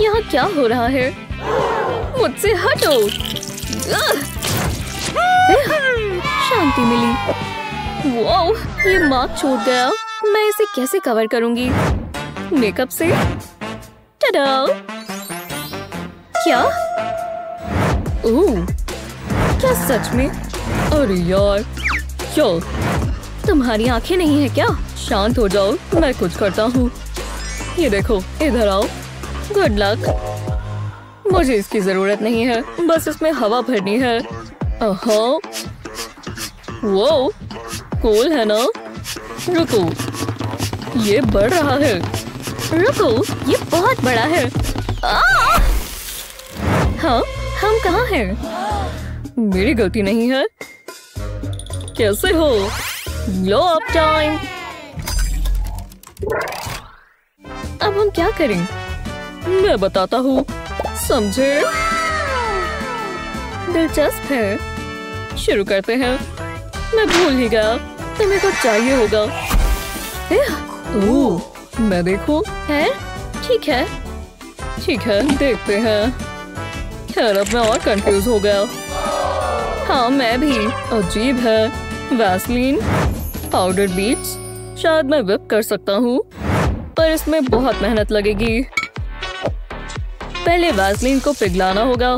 यहाँ क्या हो रहा है? मुझसे हटो। शांति मिली। वाओ, ये मार्क छूट गया। मैं इसे कैसे कवर करूंगी? मेकअप से? टडा! क्या? ओह, क्या सच में? अरे यार, क्या? तुम्हारी आंखें नहीं है क्या? शांत हो जाओ, मैं कुछ करता हूँ। ये देखो, इधर आओ। Good luck. मुझे इसकी जरूरत नहीं है, बस इसमें हवा भरनी है। वो कूल है ना? रुको, ये बढ़ रहा है। रुको, ये बहुत बड़ा है। हाँ, हम कहाँ हैं? मेरी गलती नहीं है। कैसे हो? Glow up time. अब हम क्या करें? मैं बताता हूँ, समझे? दिलचस्प है। शुरू करते हैं। मैं भूल ही गया, तुम्हें कुछ चाहिए होगा। ओह, मैं देखूं? है? ठीक है, ठीक है, देखते हैं। खैर, अब मैं और कंफ्यूज हो गया। हाँ, मैं भी। अजीब है। वैसलीन, पाउडर बीट्स, शायद मैं whip कर सकता हूँ, पर इसमें बहुत मेहनत लगेगी। पहले वैसलीन को पिघलाना होगा।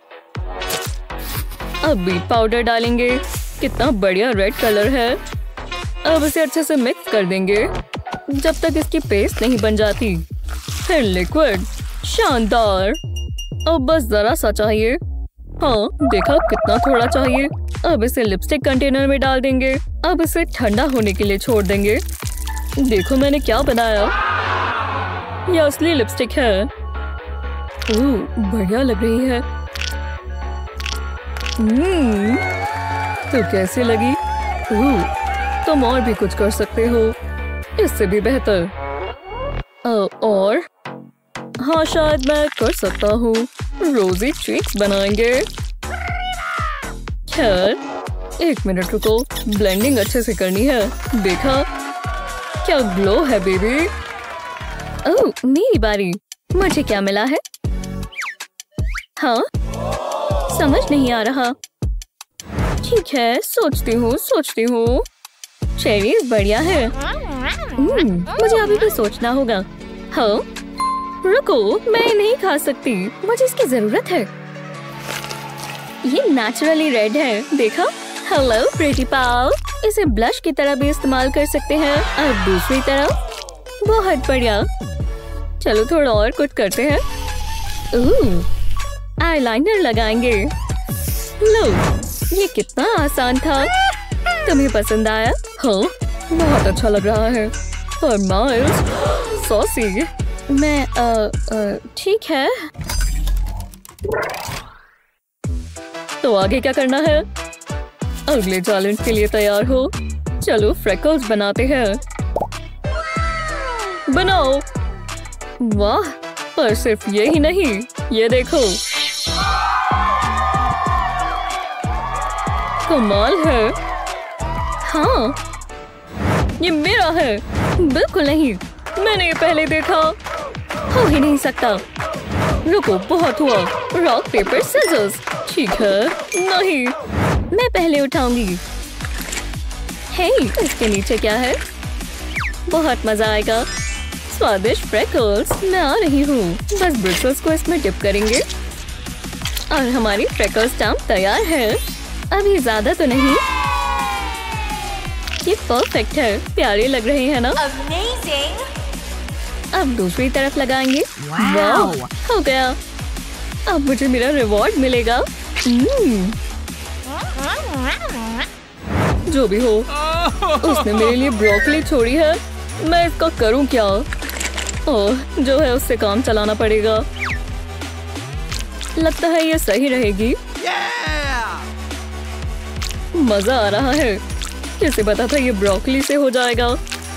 अब बीट पाउडर डालेंगे। कितना बढ़िया रेड कलर है। अब इसे अच्छे से मिक्स कर देंगे जब तक इसकी पेस्ट नहीं बन जाती। फिर लिक्विड। शानदार। अब बस जरा सा चाहिए। हाँ, देखा कितना थोड़ा चाहिए। अब इसे लिपस्टिक कंटेनर में डाल देंगे। अब इसे ठंडा होने के लिए छोड़ देंगे। देखो मैंने क्या बनाया। ये असली लिपस्टिक है। ओह, बढ़िया लग रही है। तो कैसे लगी? तुम और भी कुछ कर सकते हो, इससे भी बेहतर। और हाँ, शायद मैं कर सकता हूँ। रोजी चीक्स बनाएंगे। खैर, 1 मिनट रुको, ब्लेंडिंग अच्छे से करनी है। देखा क्या ग्लो है बेबी? ओह, मेरी बारी। मुझे क्या मिला है? हाँ, समझ नहीं आ रहा। ठीक है, सोचती हूँ। चेरीज बढ़िया है। मुझे अभी भी सोचना होगा। हाँ, रुको, मैं नहीं खा सकती। मुझे इसकी जरूरत है। ये नेचुरली रेड है, देखा? Hello pretty pal. इसे ब्लश की तरह भी इस्तेमाल कर सकते हैं। अब दूसरी तरफ। बहुत बढ़िया। चलो थोड़ा और कुछ करते हैं। आईलाइनर लगाएंगे। लो, ये कितना आसान था। तुम्हें पसंद आया? हाँ, बहुत अच्छा लग रहा है। और माइल्स सॉसी। मैं ठीक है। तो आगे क्या करना है? अगले चैलेंज के लिए तैयार हो? चलो फ्रेकल्स बनाते हैं। बनाओ। वाह, पर सिर्फ ये ही नहीं, ये देखो, कमाल है। हाँ, ये मेरा है। बिल्कुल नहीं, मैंने ये पहले देखा। हो ही नहीं सकता। रुको, बहुत हुआ। Rock paper scissors. ठीक है। नहीं, मैं पहले उठाऊंगी। हे, इसके नीचे क्या है? बहुत मजा आएगा। स्वादिष्ट फ्रेकल्स। मैं आ रही हूँ। बस ब्रिसल्स को इसमें डिप करेंगे और हमारी फ्रेकल स्टैम्प तैयार है। अभी ज्यादा तो नहीं। ये परफेक्ट है। प्यारे लग रहे हैं ना? Amazing! अब दूसरी तरफ लगाएंगे। वाह, हो गया। अब मुझे मेरा रिवॉर्ड मिलेगा। जो भी हो, उसने मेरे लिए ब्रोकली छोड़ी है। मैं इसका करूं क्या? ओह, जो है उससे काम चलाना पड़ेगा। लगता है ये सही रहेगी। मजा आ रहा है। किसे पता था ये ब्रोकली से हो जाएगा।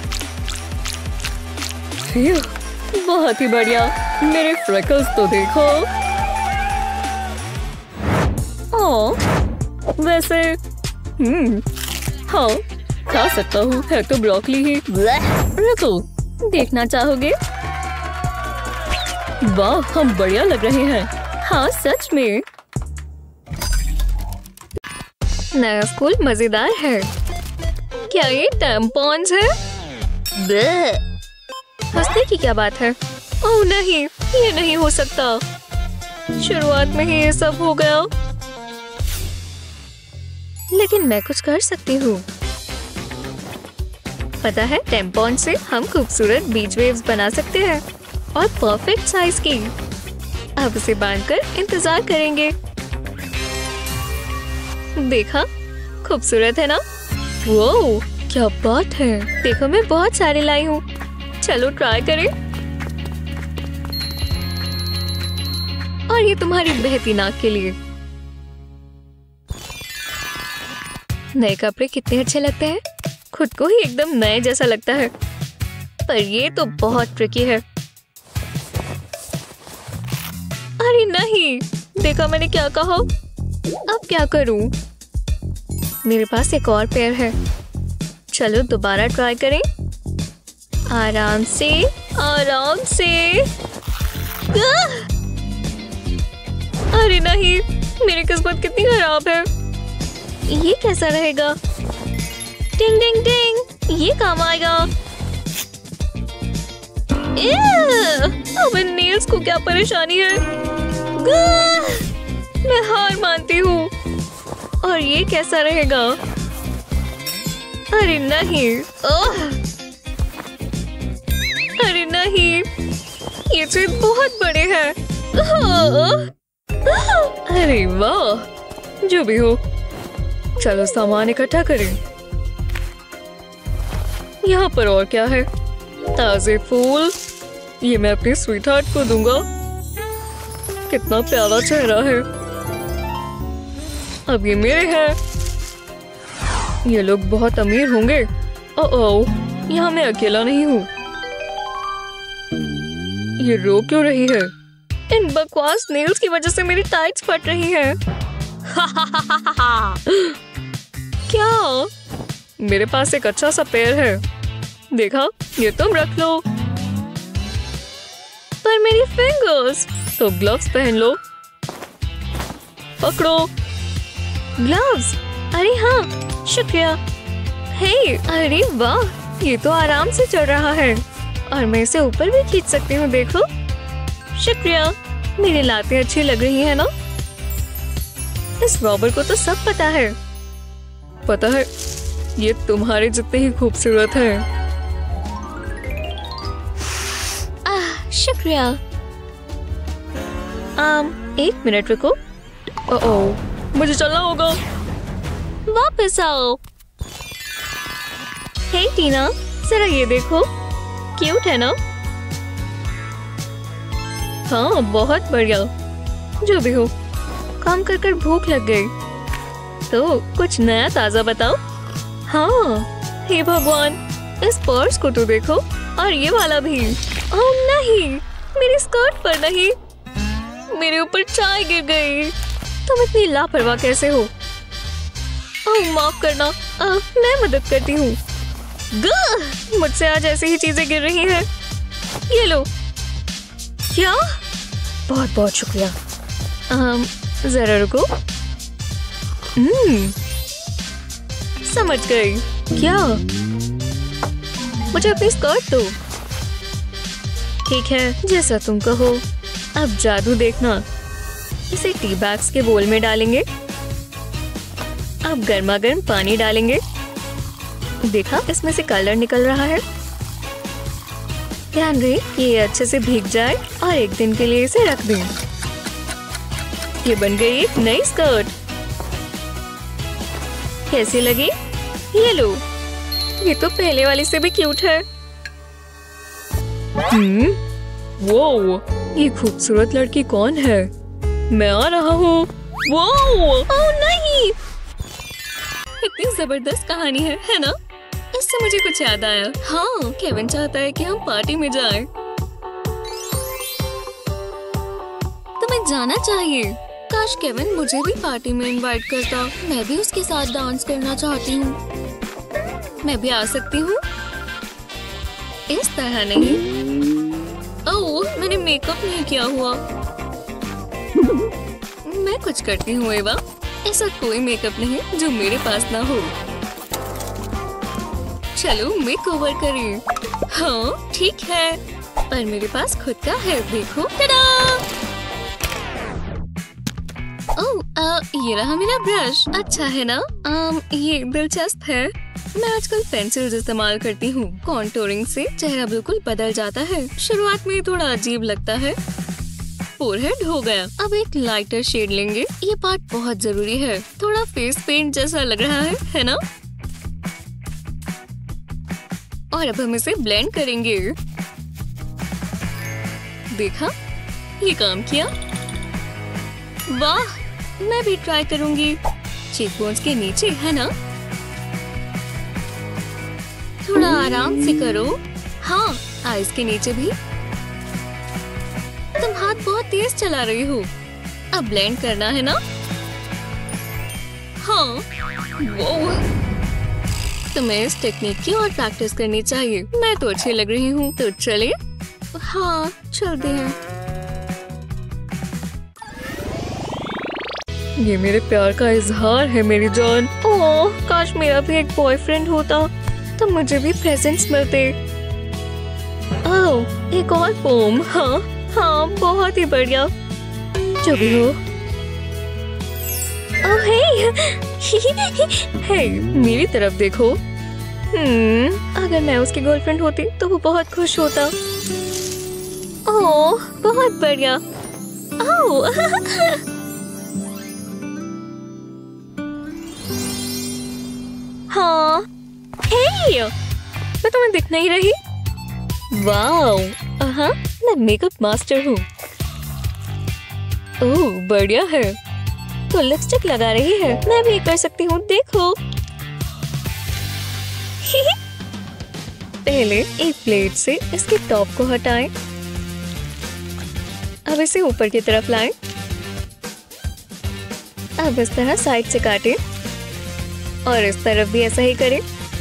बहुत ही बढ़िया। मेरे फ्रेकल्स तो देखो। ओह, वैसे हाँ, खा सकता हूँ। है तो ब्रोकली ही। रुको, देखना चाहोगे? वाह, हम बढ़िया लग रहे हैं। हाँ सच में। नया स्कूल मजेदार है। क्या ये टैम्पॉन्स है? हंसने की क्या बात है? ओह नहीं, ये नहीं हो सकता। शुरुआत में ही ये सब हो गया। लेकिन मैं कुछ कर सकती हूँ। पता है, टैम्पॉन से हम खूबसूरत बीच वेव्स बना सकते हैं और परफेक्ट साइज की। अब उसे बांधकर इंतजार करेंगे। देखा, खूबसूरत है ना? वो क्या बात है। देखो, मैं बहुत सारे लाई हूँ। चलो ट्राई करें। और ये तुम्हारी बहती नाक के लिए। नए कपड़े कितने अच्छे लगते हैं। खुद को ही एकदम नए जैसा लगता है। पर ये तो बहुत ट्रिकी है। अरे नहीं, देखा मैंने क्या कहा। अब क्या करूं? मेरे पास एक और पेयर है। चलो दोबारा ट्राई करें। आराम से, आराम से। अरे नहीं, मेरी किस्मत कितनी खराब है। ये कैसा रहेगा? टिंग टिंग टिंग, ये काम आएगा। अब इन नेल्स को क्या परेशानी है। मैं हार मानती हूँ। और ये कैसा रहेगा? अरे नहीं, अरे नहीं, ये चीज बहुत बड़े हैं। अरे वाह, जो भी हो, चलो सामान इकट्ठा करें। यहाँ पर और क्या है? ताजे फूल। ये मैं अपनी स्वीट हार्ट को दूंगा। कितना प्यारा चेहरा है। अब ये मेरे हैं। ये लोग बहुत अमीर होंगे। ओह, यहाँ मैं अकेला नहीं हूँ। ये रो क्यों रही है? इन बकवास नेल्स की वजह से मेरी टाइट्स फट रही हैं। क्या? मेरे पास एक अच्छा सा पेयर है। देखा, ये तुम रख लो। पर मेरी फिंगर्स। तो ग्लव्स पहन लो। पकड़ो ग्लव्स। अरे हाँ, शुक्रिया। हे, अरे वाह, ये तो आराम से चल रहा है। और मैं इसे ऊपर भी खींच सकती हूँ। देखो, शुक्रिया। मेरी लातें अच्छी लग रही है ना? इस रॉबर को तो सब पता है। पता है, ये तुम्हारे जितने ही खूबसूरत है। शुक्रिया। एक मिनट रुको। ओह, मुझे चलना होगा। वापस आओ। हे टीना, जरा ये देखो, क्यूट है ना? हाँ, बहुत बढ़िया। जो भी हो, काम कर कर भूख लग गई। तो कुछ नया ताजा बताओ। हाँ, हे भगवान, इस पर्स को तो देखो। और ये वाला भी। ओह नहीं, मेरी स्कर्ट पर नहीं, मेरे ऊपर चाय गिर गई। तुम इतनी लापरवाह कैसे हो? ओह माफ करना, मैं मदद करती हूँ। मुझसे आज ऐसी ही चीजें गिर रही हैं। ये लो। क्या? बहुत बहुत शुक्रिया। जरा रुको। समझ गई। क्या? मुझे अपनी स्कर्ट दो। ठीक है, जैसा तुम कहो। अब जादू देखना। इसे टी बैग्स के बोल में डालेंगे। अब गर्मा गर्म पानी डालेंगे। देखा, इसमें से कलर निकल रहा है। ध्यान रहे कि ये अच्छे से भीग जाए और एक दिन के लिए इसे रख दें। ये बन गई एक नई स्कर्ट। कैसी लगी? ये लो। ये तो पहले वाली से भी क्यूट है। वो ये खूबसूरत लड़की कौन है? मैं आ रहा हूँ। वो ओह नहीं, इतनी जबरदस्त कहानी है ना? इससे मुझे कुछ याद आया। हाँ, केविन चाहता है कि हम पार्टी में जाएं। तुम्हें जाना चाहिए। काश केविन मुझे भी पार्टी में इनवाइट करता। मैं भी उसके साथ डांस करना चाहती हूँ। मैं भी आ सकती हूँ। इस तरह नहीं। ओह, मैं मैंने मेकअप नहीं किया हुआ। मैं कुछ करती हूँ एवा। ऐसा कोई मेकअप नहीं जो मेरे पास ना हो। चलो मेक ओवर करें। हाँ ठीक है, पर मेरे पास खुद का है, देखो। टा-डा! ये रहा मेरा ब्रश। अच्छा है ना? ये दिलचस्प है। मैं आजकल पेंसिल्स इस्तेमाल करती हूँ। कॉन्टूरिंग से चेहरा बिल्कुल बदल जाता है। शुरुआत में थोड़ा अजीब लगता है। फोरहेड हो गया। अब एक लाइटर शेड लेंगे। ये पार्ट बहुत जरूरी है। थोड़ा फेस पेंट जैसा लग रहा है ना? और अब हम इसे ब्लेंड करेंगे। देखा? ये काम किया। वाह, मैं भी ट्राई करूंगी। चीकबोन्स के नीचे, है ना? थोड़ा आराम से करो। हाँ, आईज के नीचे भी। तुम हाथ बहुत तेज चला रही हो। अब ब्लेंड करना है ना? हाँ। वो तुम्हें इस टेक्निक की और प्रैक्टिस करनी चाहिए। मैं तो अच्छी लग रही हूँ, तो चले? हाँ, चलते हैं। ये मेरे प्यार का इजहार है मेरी जान। ओह, काश मेरा भी एक बॉयफ्रेंड होता तो मुझे भी प्रेजेंट्स मिलते। ओह, एक और फोम। हाँ हाँ, बहुत ही बढ़िया। जो भी हो। ओह हे, हे, मेरी तरफ देखो। अगर मैं उसकी गर्लफ्रेंड होती तो वो बहुत खुश होता। ओह, बहुत बढ़िया। ओह, हाँ, हे, मैं तुम्हें दिख नहीं रही? वाओ, हाँ, मैं मेकअप मास्टर हूँ। ओह, बढ़िया है। तो लिपस्टिक लगा रही है, मैं भी कर सकती हूँ, देखो। पहले एक प्लेट से इसके टॉप को हटाएं। अब इसे ऊपर की तरफ लाएं। अब इस तरह साइड से काटें और इस तरफ भी ऐसा ही करें।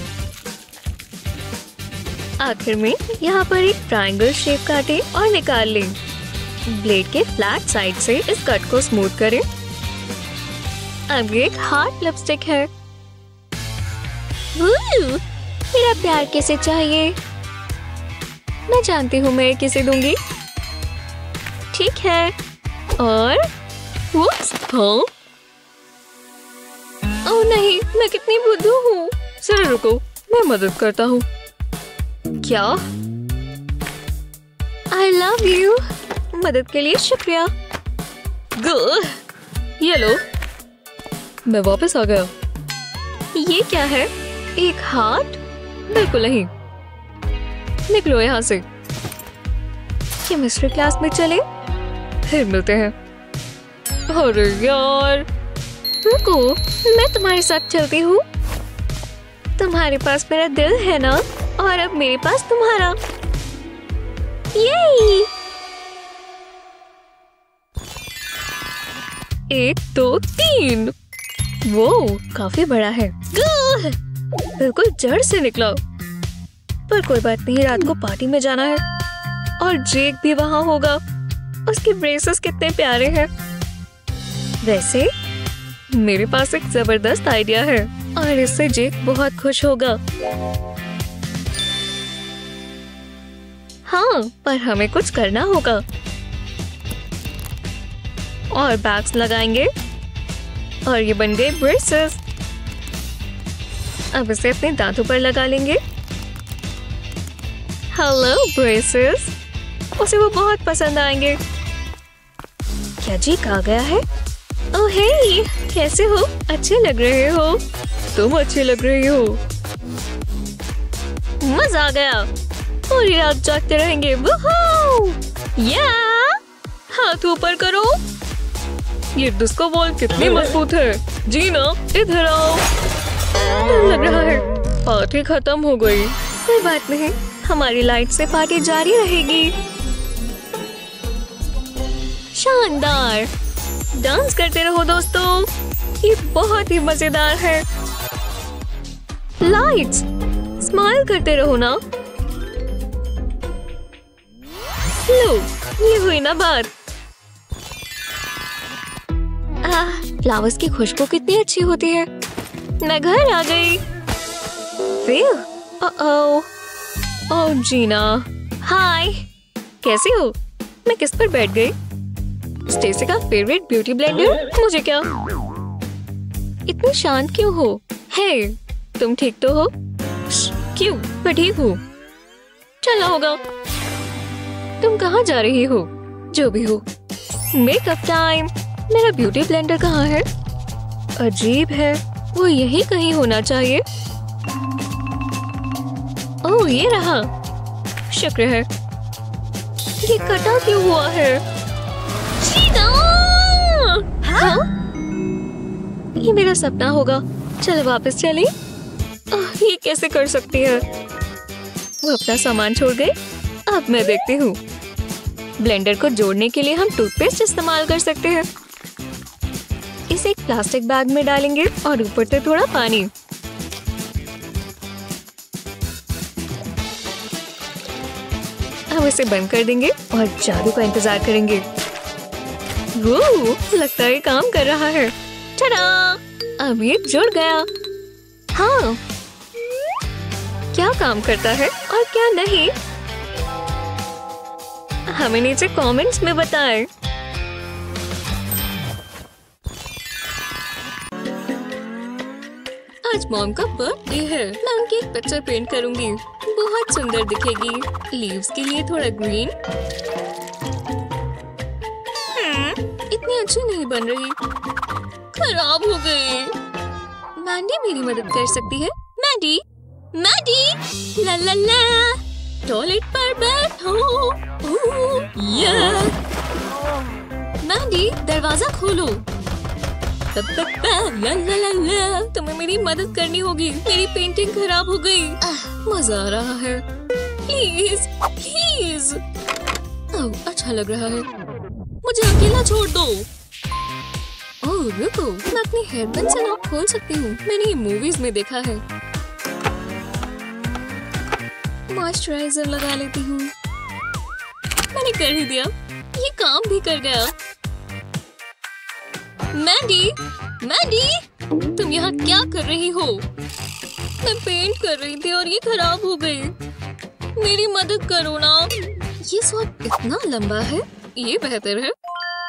आखिर में यहाँ पर एक ट्रायंगल शेप काटें और निकाल लें। ब्लेड के फ्लैट साइड से इस कट को स्मूथ करें। अब ये एक हार्ड लिपस्टिक है। मेरा प्यार किसे चाहिए? मैं जानती हूँ मैं किसे दूंगी। ठीक है। और हाँ? ओह नहीं, मैं कितनी बुद्धू हूँ। जरा रुको, मैं मदद करता हूँ। क्या? I love you। मदद के लिए शुक्रिया। ये लो, मैं वापस आ गया। ये क्या है? एक हार्ट? बिल्कुल नहीं। निकलो यहाँ से। केमिस्ट्री क्लास में चले, फिर मिलते हैं। अरे यार, रुको, मैं तुम्हारे साथ चलती हूँ। तुम्हारे पास मेरा दिल है ना, और अब मेरे पास तुम्हारा। ये 1 2 3। वो काफी बड़ा है। बिल्कुल जड़ से निकला। पर कोई बात नहीं, रात को पार्टी में जाना है और जेक भी वहां होगा। उसके ब्रेसेस कितने प्यारे हैं। वैसे मेरे पास एक जबरदस्त आइडिया है और इससे जेक बहुत खुश होगा। हाँ, पर हमें कुछ करना होगा। और बैग्स लगाएंगे और ये बन गए ब्रेसेस। अब इसे अपने दांतों पर लगा लेंगे। हेलो ब्रेसेस, उसे वो बहुत पसंद आएंगे। क्या जेक आ गया है? ओह हे, कैसे हो? अच्छे लग रहे हो। तुम अच्छे लग रही हो। मजा आ गया। पूरी रात जागते रहेंगे। वूहू! या! हाथ ऊपर करो। ये डिस्को बॉल कितनी मजबूत है। जीना, इधर आओ। डर लग रहा है। पार्टी खत्म हो गई। कोई बात नहीं, हमारी लाइट से पार्टी जारी रहेगी। शानदार। डांस करते रहो दोस्तों, ये बहुत ही मजेदार है। लाइट्स, स्माइल करते रहो ना। लो, ये हुई ना बात। फ्लावर्स की खुशबू कितनी अच्छी होती है। मैं घर आ गई। ओह जीना, हाय, कैसी हो? मैं किस पर बैठ गई? स्टेसी का फेवरेट ब्यूटी ब्लेंडर? मुझे क्या? इतनी शांत क्यों हो? हे, तुम ठीक तो हो? क्यों? मैं ठीक हूँ। चलना होगा। तुम कहाँ जा रही हो? जो भी हो। Makeup time. मेरा ब्यूटी ब्लेंडर कहाँ है? अजीब है, वो यही कहीं होना चाहिए। ओह, ये रहा। शुक्र है। ये कटा क्यों हुआ है? हाँ? ये मेरा सपना होगा। चलो वापस चलें। ये कैसे कर सकती है? वो अपना सामान छोड़ गई। अब मैं देखती हूँ। ब्लेंडर को जोड़ने के लिए हम टूथपेस्ट इस्तेमाल कर सकते हैं। इसे एक प्लास्टिक बैग में डालेंगे और ऊपर से थोड़ा पानी। अब इसे बंद कर देंगे और जादू का इंतजार करेंगे। वो लगता है काम कर रहा है। टडा! अब ये जुड़ गया। हाँ, क्या काम करता है और क्या नहीं, हमें नीचे कमेंट्स में बताएं। आज मॉम का बर्थडे है। मैं उनकी एक पिक्चर पेंट करूंगी। बहुत सुंदर दिखेगी। लीव्स के लिए थोड़ा ग्रीन। इतनी अच्छी नहीं बन रही, खराब हो गई। मैंडी मेरी मदद कर सकती है। मैंडी, मैंडी, ला ला ला, टॉयलेट पर बैठो। मैंडी, दरवाजा खोलो। ला ला ला ला, तुम्हें मेरी मदद करनी होगी। मेरी पेंटिंग खराब हो गई। मजा आ रहा है। Please please. ओह, अच्छा लग रहा है। मुझे अकेला छोड़ दो। ओह रुको, मैं अपनी हेयर पिन से लॉक खोल सकती हूँ। मैंने ये मूवीज में देखा है। मॉइस्चराइजर लगा लेती हूँ। मैंने कर ही दिया। ये काम भी कर गया। मैंडी, मैंडी, तुम यहाँ क्या कर रही हो? मैं पेंट कर रही थी और ये खराब हो गई। मेरी मदद करो ना। ये स्वाद इतना लंबा है। ये बेहतर है।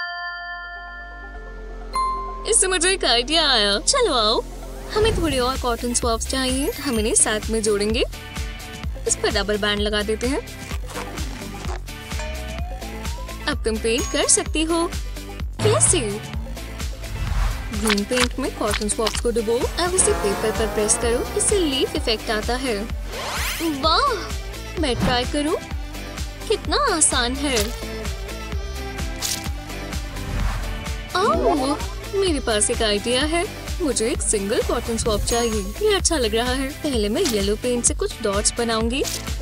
इससे मुझे एक आइडिया आया। चलो आओ, हमें थोड़े और कॉटन स्वॉप्स चाहिए। हम इन्हें साथ में जोड़ेंगे। इस पर डबल बैंड लगा देते हैं। अब तुम पेंट कर सकती हो। कैसे? ग्रीन पेंट में कॉटन स्वॉप्स को डुबो। अब इसे पेपर पर प्रेस करो। इससे लीफ इफेक्ट आता है। वाह, मैं ट्राई करूं? कितना आसान है। ओह, मेरे पास एक आइडिया है। मुझे एक सिंगल कॉटन स्वॉप चाहिए। ये अच्छा लग रहा है। पहले मैं येलो पेंट से कुछ डॉट्स बनाऊंगी।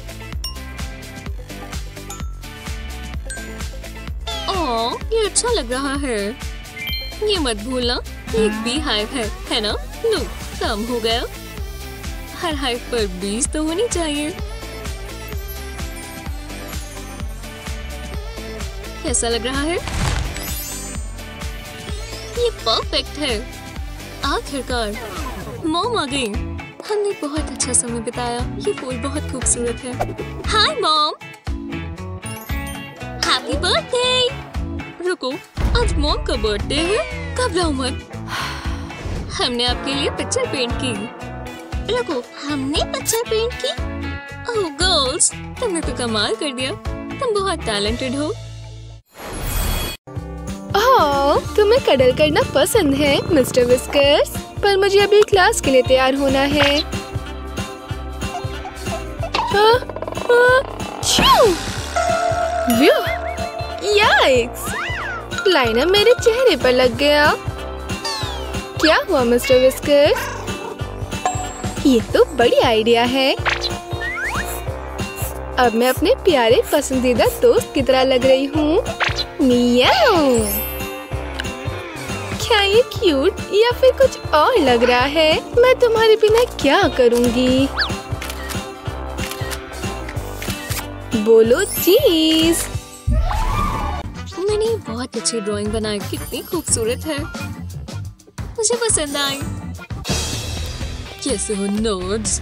ओह, ये अच्छा लग रहा है। ये मत भूलना, ये एक बी हाइव है ना? लो, काम हो गया। हर हाइव पर बीज तो होनी चाहिए। कैसा लग रहा है? ये परफेक्ट है। आखिरकार मॉम आ गई। हमने बहुत अच्छा समय बिताया। ये फूल बहुत खूबसूरत है। Hi mom, happy birthday. रुको, आज मॉम का बर्थडे है। घबराओ मत, हमने आपके लिए पिक्चर पेंट की। रुको, हमने पिक्चर पेंट की? ओह गर्ल्स, तुमने तो कमाल कर दिया। तुम बहुत टैलेंटेड हो। तुम्हें कडल करना पसंद है मिस्टर विस्कर्स, पर मुझे अभी क्लास के लिए तैयार होना है। याइक्स! लाइनर मेरे चेहरे पर लग गया। क्या हुआ मिस्टर विस्कर्स? ये तो बड़ी आइडिया है। अब मैं अपने प्यारे पसंदीदा दोस्त की तरह लग रही हूँ। मियाओ! क्या ये क्यूट या फिर कुछ और लग रहा है? मैं तुम्हारे बिना क्या करूँगी? बोलो चीज। मैंने बहुत अच्छी ड्राइंग बनाई, कितनी खूबसूरत है, मुझे पसंद आई। कैसे हो नर्ड्स?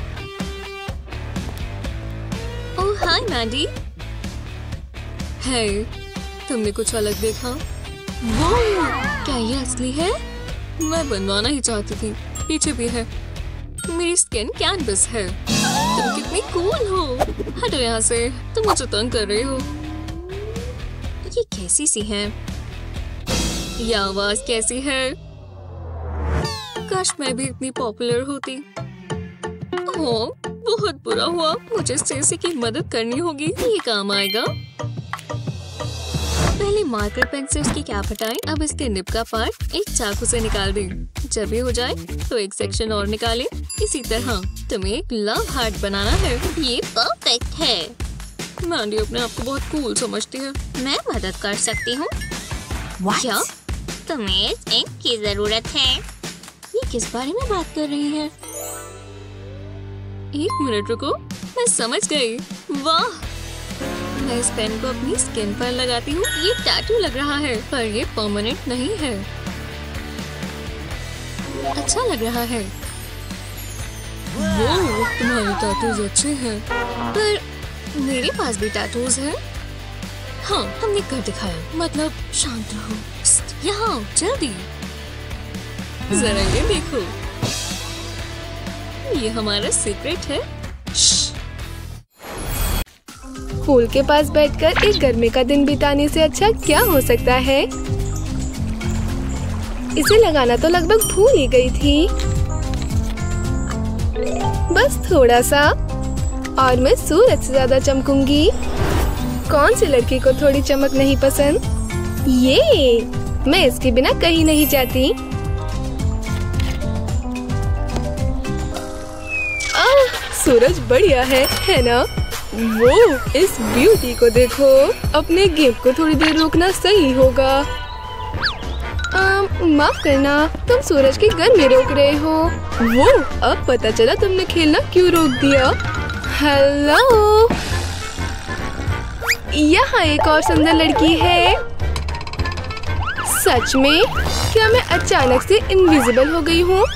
ओह हाय मैंडी। है, तुमने कुछ अलग देखा? वो क्या ये असली है? मैं बनवाना ही चाहती थी। पीछे भी है। मेरी स्किन कैनवस है। तुम कितनी कूल हो। हटो यहाँ से, तुम मुझे तंग कर रहे हो। ये कैसी सी है? ये आवाज कैसी है? काश मैं भी इतनी पॉपुलर होती। ओह, बहुत बुरा हुआ। मुझे स्टेसी की मदद करनी होगी। ये काम आएगा। पहले मार्कर पेन से उसकी कैप हटाएं। अब इसके निब का पार्ट एक चाकू से निकाल दें। जब ये हो जाए तो एक सेक्शन और निकालें। इसी तरह तुम्हें एक लव हार्ट बनाना है। ये परफेक्ट है। मैंडी अपने आप को बहुत कूल समझती है। मैं मदद कर सकती हूँ। क्या? तुम्हें इंक की जरूरत है। ये किस बारे में बात कर रही है? एक मिनट रुको, मैं समझ गई। वाह, मैं इस पेन को अपनी स्किन पर लगाती हूँ। ये टैटू लग रहा है, पर ये परमानेंट नहीं है। अच्छा लग रहा है। वो तुम्हारे टैटूज अच्छे हैं, पर मेरे पास भी टैटूज हैं। हाँ, हमने कर दिखाया। मतलब शांत रहो। यहाँ जल्दी, जरा ये देखो। ये हमारा सीक्रेट है। पूल के पास बैठकर एक गर्मी का दिन बिताने से अच्छा क्या हो सकता है? इसे लगाना तो लगभग भूल ही गई थी। बस थोड़ा सा और मैं सूरज से ज्यादा चमकूंगी। कौन सी लड़की को थोड़ी चमक नहीं पसंद? ये मैं इसके बिना कहीं नहीं जाती। सूरज बढ़िया है ना? वो इस ब्यूटी को देखो। अपने गेम को थोड़ी देर रोकना सही होगा। माफ करना, तुम सूरज की गर्मी रोक रहे हो। वो अब पता चला तुमने खेलना क्यों रोक दिया। हेलो, यहाँ एक और सुंदर लड़की है। सच में? क्या मैं अचानक से इनविजिबल हो गई हूँ?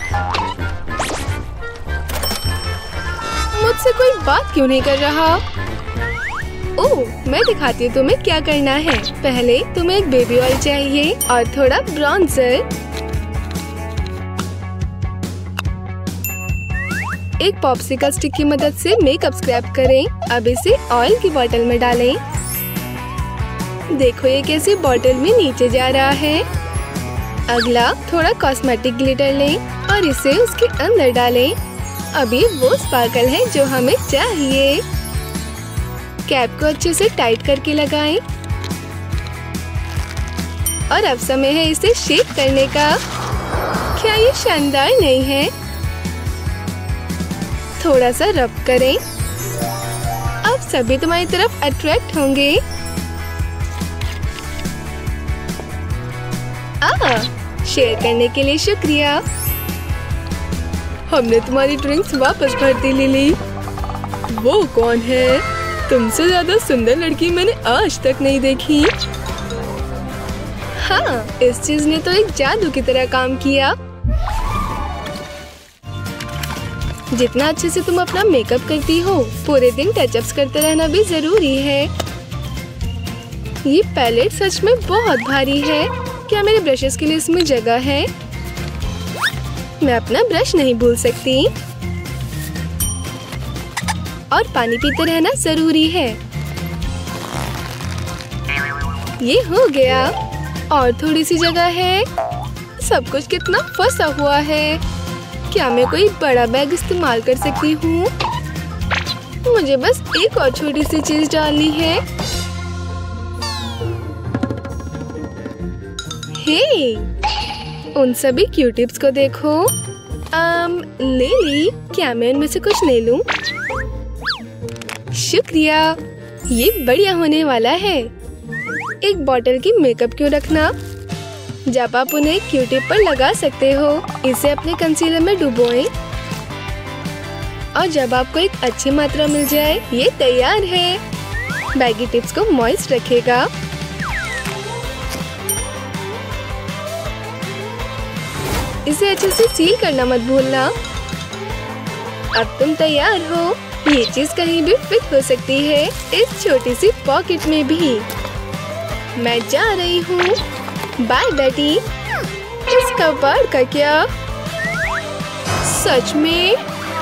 मुझसे कोई बात क्यों नहीं कर रहा? ओह, मैं दिखाती हूँ तुम्हें क्या करना है। पहले तुम्हें एक बेबी ऑयल चाहिए और थोड़ा ब्रॉन्जर। एक पॉप्सिकल स्टिक की मदद से मेकअप स्क्रैप करें। अब इसे ऑयल की बोतल में डालें। देखो ये कैसे बोतल में नीचे जा रहा है। अगला थोड़ा कॉस्मेटिक ग्लिटर लें और इसे उसके अंदर डालें। अभी वो स्पार्कल है जो हमें चाहिए। कैप को अच्छे से टाइट करके लगाएं। और अब समय है इसे शेक करने का। क्या ये शानदार नहीं है? थोड़ा सा रब करें। अब सभी तुम्हारी तरफ अट्रैक्ट होंगे। शेयर करने के लिए शुक्रिया। हमने तुम्हारी ड्रिंक्स वापस भरती लिली। वो कौन है? तुमसे ज्यादा सुंदर लड़की मैंने आज तक नहीं देखी। हाँ, इस चीज ने तो एक जादू की तरह काम किया। जितना अच्छे से तुम अपना मेकअप करती हो, पूरे दिन टचअप्स करते रहना भी जरूरी है। ये पैलेट सच में बहुत भारी है। क्या मेरे ब्रशेस के लिए इसमें जगह है? मैं अपना ब्रश नहीं भूल सकती। और पानी पीते रहना जरूरी है। ये हो गया। और थोड़ी सी जगह है। सब कुछ कितना फंसा हुआ है। क्या मैं कोई बड़ा बैग इस्तेमाल कर सकती हूँ? मुझे बस एक और छोटी सी चीज डालनी है। हे, उन सभी क्यूटिप्स को देखो। लिली, क्या मैं उनमें से कुछ ले लूं? शुक्रिया, ये बढ़िया होने वाला है। एक बॉटल की मेकअप क्यों रखना, जब आप उन्हें क्यूटिप पर लगा सकते हो। इसे अपने कंसीलर में डुबोएं और जब आपको एक अच्छी मात्रा मिल जाए, ये तैयार है। बैगी टिप्स को मॉइस्ट रखेगा। इसे अच्छे से सील करना मत भूलना। अब तुम तैयार हो। ये चीज कहीं भी फिट हो सकती है, इस छोटी सी पॉकेट में भी। मैं जा रही हूँ। बाय बेटी। इस कबाड़ का क्या? सच में?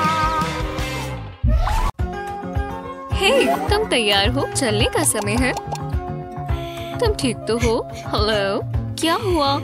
हे, तुम तैयार हो? चलने का समय है। तुम ठीक तो हो? हेलो, क्या हुआ?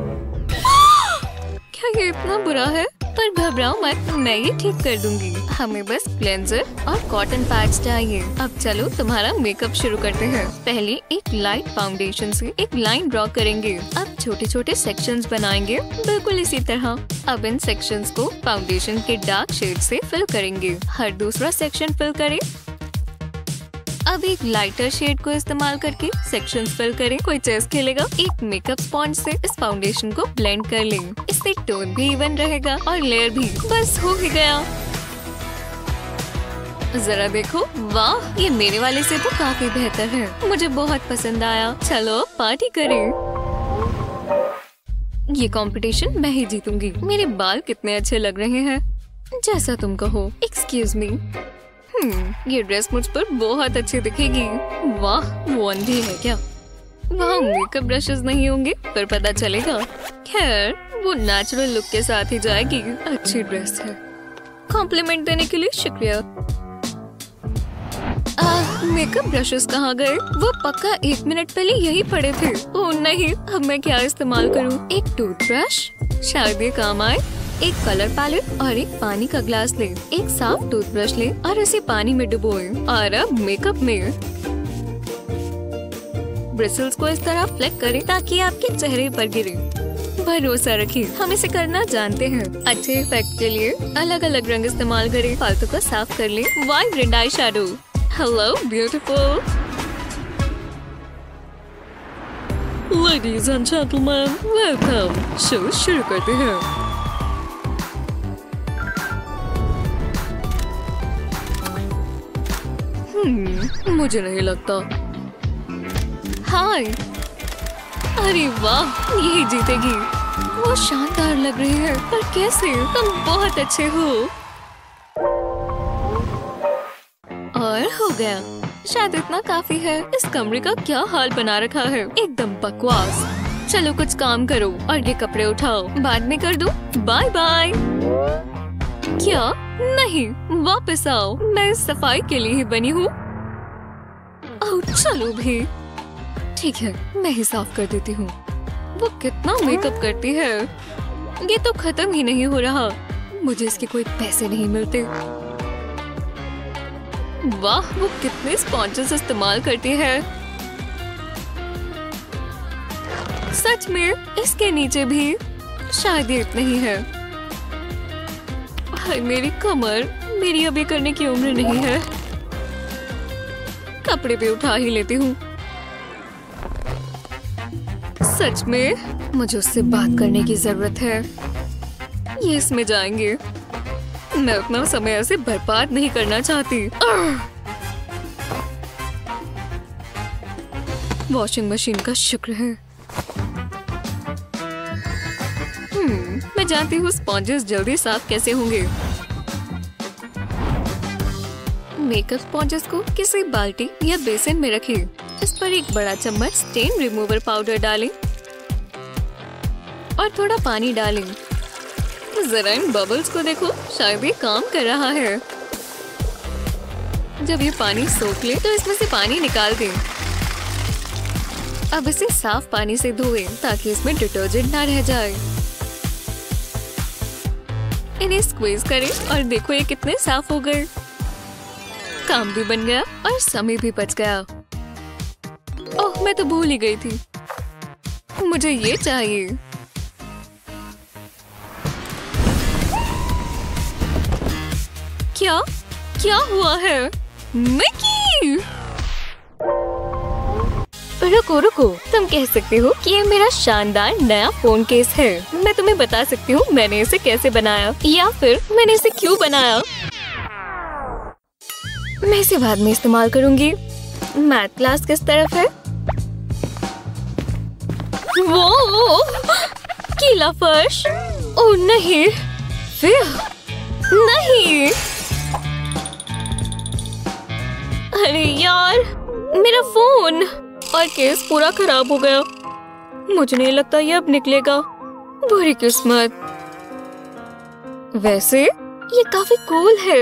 क्या ये इतना बुरा है? पर घबराओ मत, मैं ये ठीक कर दूंगी। हमें बस क्लेंजर और कॉटन पैड्स चाहिए। अब चलो तुम्हारा मेकअप शुरू करते हैं। पहले एक लाइट फाउंडेशन से एक लाइन ड्रॉ करेंगे। अब छोटे छोटे सेक्शंस बनाएंगे, बिल्कुल इसी तरह। अब इन सेक्शंस को फाउंडेशन के डार्क शेड से फिल करेंगे। हर दूसरा सेक्शन फिल करें। अब एक लाइटर शेड को इस्तेमाल करके सेक्शंस फिल करें। कोई चेस खेलेगा? एक मेकअप स्पॉन्ज से इस फाउंडेशन को ब्लेंड कर लें। इससे टोन भी इवन रहेगा और लेयर भी। बस हो ही गया। जरा देखो, वाह, ये मेरे वाले से तो काफी बेहतर है। मुझे बहुत पसंद आया। चलो पार्टी करें। ये कंपटीशन मैं ही जीतूंगी। मेरे बाल कितने अच्छे लग रहे हैं। जैसा तुम कहो। Excuse me. ये ड्रेस मुझ पर बहुत अच्छी दिखेगी। वाह, वो अंधी है क्या? वहाँ मेकअप ब्रशेस नहीं होंगे, पर पता चलेगा। खैर, वो नेचुरल लुक के साथ ही जाएगी। अच्छी ड्रेस है। कॉम्प्लीमेंट देने के लिए शुक्रिया। मेकअप ब्रशेस कहाँ गए? वो पक्का 1 मिनट पहले यही पड़े थे। ओह नहीं, अब मैं क्या इस्तेमाल करूँ? एक टूथब्रश, शायद ये काम आए। एक कलर पैलेट और एक पानी का ग्लास ले। एक साफ टूथब्रश ले और इसे पानी में डुबोए। और अब मेकअप में ब्रिसल्स को इस तरह फ्लेक करें ताकि आपके चेहरे पर गिरे। भरोसा रखिए, हम इसे करना जानते हैं। अच्छे इफेक्ट के लिए अलग अलग रंग इस्तेमाल करें। फालतू को साफ कर ले। Vibrant eye shadow. Hello beautiful. Ladies and gentleman, welcome. Show शुरू करते हैं। मुझे नहीं लगता। हाय, अरे वाह, यही जीतेगी। वो शानदार लग रही है, पर कैसे? तुम बहुत अच्छे हो। और हो गया। शायद इतना काफी है। इस कमरे का क्या हाल बना रखा है, एकदम बकवास। चलो कुछ काम करो और ये कपड़े उठाओ। बाद में कर दूं। Bye bye. क्या? नहीं, वापस आओ। मैं इस सफाई के लिए ही बनी हूँ। चलो भी। ठीक है, मैं ही साफ कर देती हूँ। वो कितना मेकअप करती है। ये तो खत्म ही नहीं हो रहा। मुझे इसके कोई पैसे नहीं मिलते। वाह, वो कितने स्पॉन्जेस इस्तेमाल करती है। सच में इसके नीचे भी शायद ये इतना ही है। हाय मेरी कमर, मेरी अभी करने की उम्र नहीं है। कपड़े भी उठा ही लेती हूँ। सच में मुझे उससे बात करने की जरूरत है। ये इसमें जाएंगे। मैं अपना समय ऐसे बर्बाद नहीं करना चाहती। वॉशिंग मशीन का शुक्र है। मैं जानती हूँ स्पॉन्जेस जल्दी साफ कैसे होंगे। मेकअप स्पॉन्जेस को किसी बाल्टी या बेसिन में रखें। इस पर एक बड़ा चम्मच स्टेन रिमूवर पाउडर डालें और थोड़ा पानी डालें। जरा इन बबल्स को देखो, शायद ये काम कर रहा है। जब ये पानी सोख ले तो इसमें से पानी निकाल दें। अब इसे साफ पानी से धोएं ताकि इसमें डिटर्जेंट ना रह जाए। इन्हें स्क्वीज करें और देखो ये कितने साफ हो गए। काम भी बन गया और समय भी बच गया। ओह, मैं तो भूल ही गई थी। मुझे ये चाहिए। क्या? क्या हुआ है? मिकी! रुको रुको, तुम कह सकते हो कि ये मेरा शानदार नया फोन केस है। मैं तुम्हें बता सकती हूँ मैंने इसे कैसे बनाया या फिर मैंने इसे क्यों बनाया। मैं इसे बाद में इस्तेमाल करूंगी। मैथ क्लास किस तरफ है? वो गीला फर्श। ओह नहीं, फिर नहीं। अरे यार, मेरा फोन और केस पूरा खराब हो गया। मुझे नहीं लगता ये अब निकलेगा। बुरी किस्मत। वैसे ये काफी कूल है।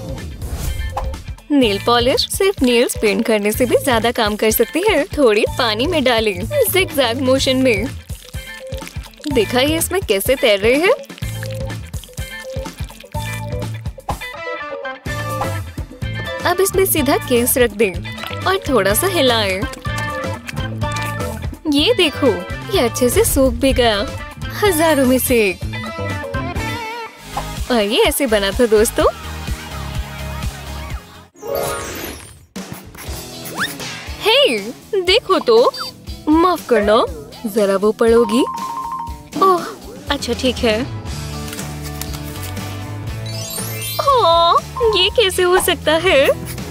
नेल पॉलिश सिर्फ नेल्स पेंट करने से भी ज्यादा काम कर सकती है। थोड़ी पानी में डालें ज़िगज़ैग मोशन में। देखा ये इसमें कैसे तैर रहे हैं। अब इसमें सीधा केस रख दें और थोड़ा सा हिलाएं। ये देखो, ये अच्छे से सूख भी गया। हजारों में से एक। और ये ऐसे बना था दोस्तों। हे, देखो तो। माफ करना, जरा वो पड़ोगी। ओह, अच्छा ठीक है। ओह, ये कैसे हो सकता है?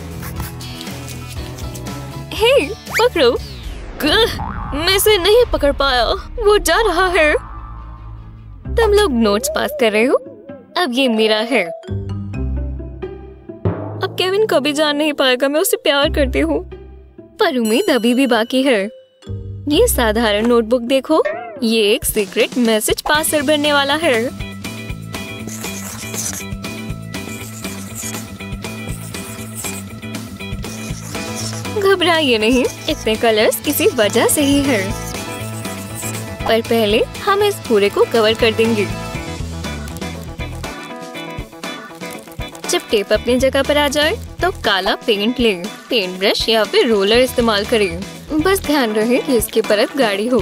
हे, पकड़ो। मैं इसे नहीं पकड़ पाया। वो जा रहा है। तुम लोग नोट्स पास कर रहे हो। अब ये मेरा है। अब केविन कभी जान नहीं पाएगा मैं उसे प्यार करती हूँ। पर उम्मीद अभी भी बाकी है। ये साधारण नोटबुक देखो। ये एक सीक्रेट मैसेज पार्सर बनने वाला है। घबराइए नहीं, इतने कलर्स किसी वजह से ही है। पर पहले हम इस पूरे को कवर कर देंगे। जब टेप अपनी जगह पर आ जाए तो काला पेंट लें। पेंट ब्रश या फिर रोलर इस्तेमाल करें। बस ध्यान रहे कि इसकी परत गाढ़ी हो।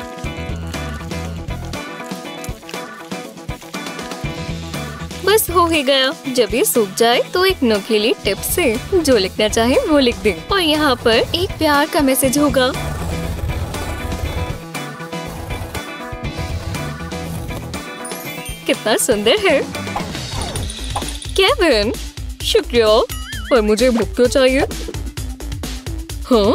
बस हो ही गया। जब ये सूख जाए तो एक नुकीली टिप से जो लिखना चाहे वो लिख दें। और यहाँ पर एक प्यार का मैसेज होगा। कितना सुंदर है। केविन, शुक्रिया, पर मुझे बुक क्यों चाहिए? हाँ?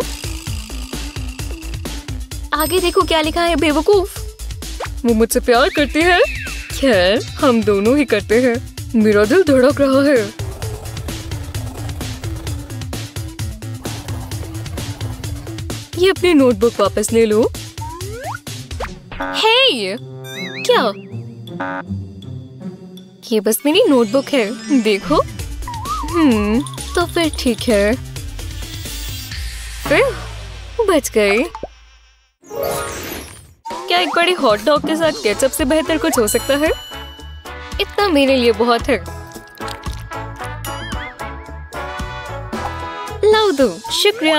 आगे देखो क्या लिखा है बेवकूफ। वो मुझसे प्यार करती है। खैर, हम दोनों ही करते हैं। मेरा दिल धड़क रहा है। ये अपनी नोटबुक वापस ले लो। हे, क्या? ये बस मेरी नोटबुक है, देखो। तो फिर ठीक है। फिर बच गए। क्या एक बड़े हॉट डॉग के साथ केचप से बेहतर कुछ हो सकता है? इतना मेरे लिए बहुत है। लाओ दो, शुक्रिया।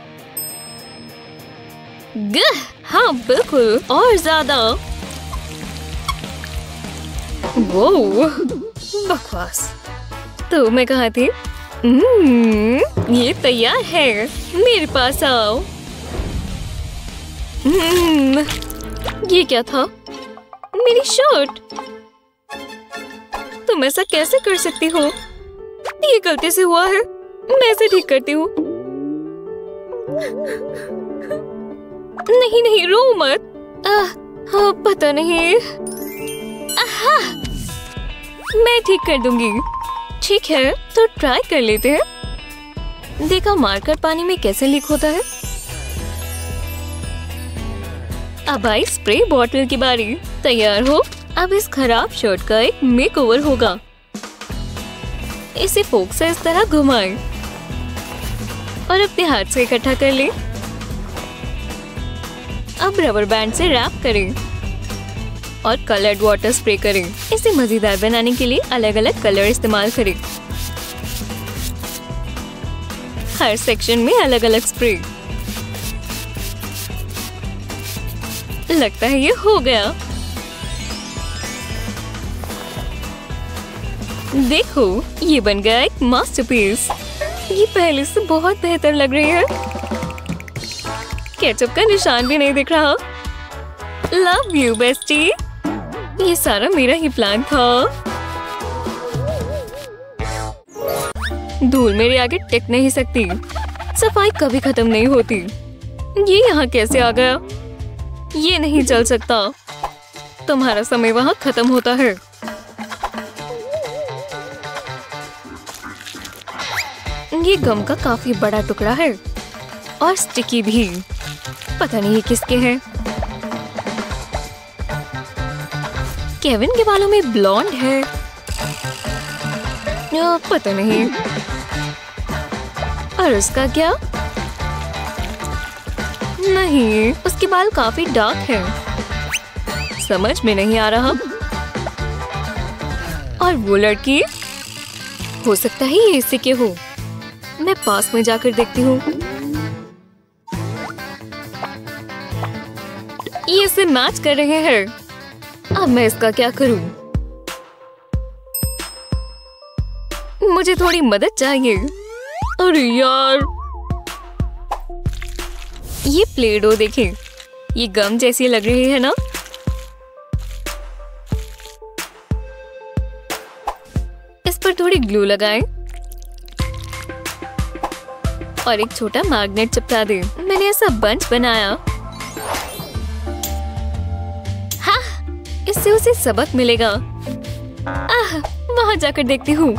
हाँ बिल्कुल, और ज्यादा। वो बकवास। तो मैं कहाँ थी? ये तैयार है। मेरे पास आओ। ये क्या था? मेरी शर्ट। तुम ऐसा कैसे कर सकती हो? ये गलती से हुआ है। मैं इसे ठीक करती हूँ। नहीं नहीं, रो मत। हाँ, पता नहीं। मैं ठीक कर दूंगी। ठीक है, तो ट्राई कर लेते हैं। देखा मार्कर पानी में कैसे लीक होता है। अब आई स्प्रे बॉटल की बारी। तैयार हो? अब इस खराब शर्ट का एक मेकओवर होगा। इसे फोक से इस तरह घुमाएं और अपने हाथ से इकट्ठा कर लें। अब रबर बैंड से रैप करें और कलर्ड वाटर स्प्रे करें। इसे मजेदार बनाने के लिए अलग अलग कलर इस्तेमाल करें। हर सेक्शन में अलग अलग स्प्रे। लगता है ये हो गया। देखो, ये बन गया एक मास्टरपीस। ये पहले से बहुत बेहतर लग रही है। केचप का निशान भी नहीं दिख रहा। Love you bestie. ये सारा मेरा ही प्लान था। धूल मेरे आगे टिक नहीं सकती। सफाई कभी खत्म नहीं होती। ये यहाँ कैसे आ गया? ये नहीं चल सकता। तुम्हारा समय वहाँ खत्म होता है। ये गम का काफी बड़ा टुकड़ा है और स्टिकी भी। पता नहीं ये किसके हैं। केविन के बालों में ब्लॉन्ड है। पता नहीं। और उसका क्या? नहीं, उसके बाल काफी डार्क हैं। समझ में नहीं आ रहा। और वो लड़की, हो सकता है ये इसी के हो। मैं पास में जाकर देखती हूँ। ये इसे मैच कर रहे हैं। अब मैं इसका क्या करूँ? मुझे थोड़ी मदद चाहिए। अरे यार, ये प्ले डो देखें। ये गम जैसी लग रही है ना? इस पर थोड़ी ग्लू लगाएं और एक छोटा मैग्नेट चिपका दे। मैंने ऐसा बंच बनाया। हाँ, इससे उसे सबक मिलेगा। वहां जाकर देखती हूँ।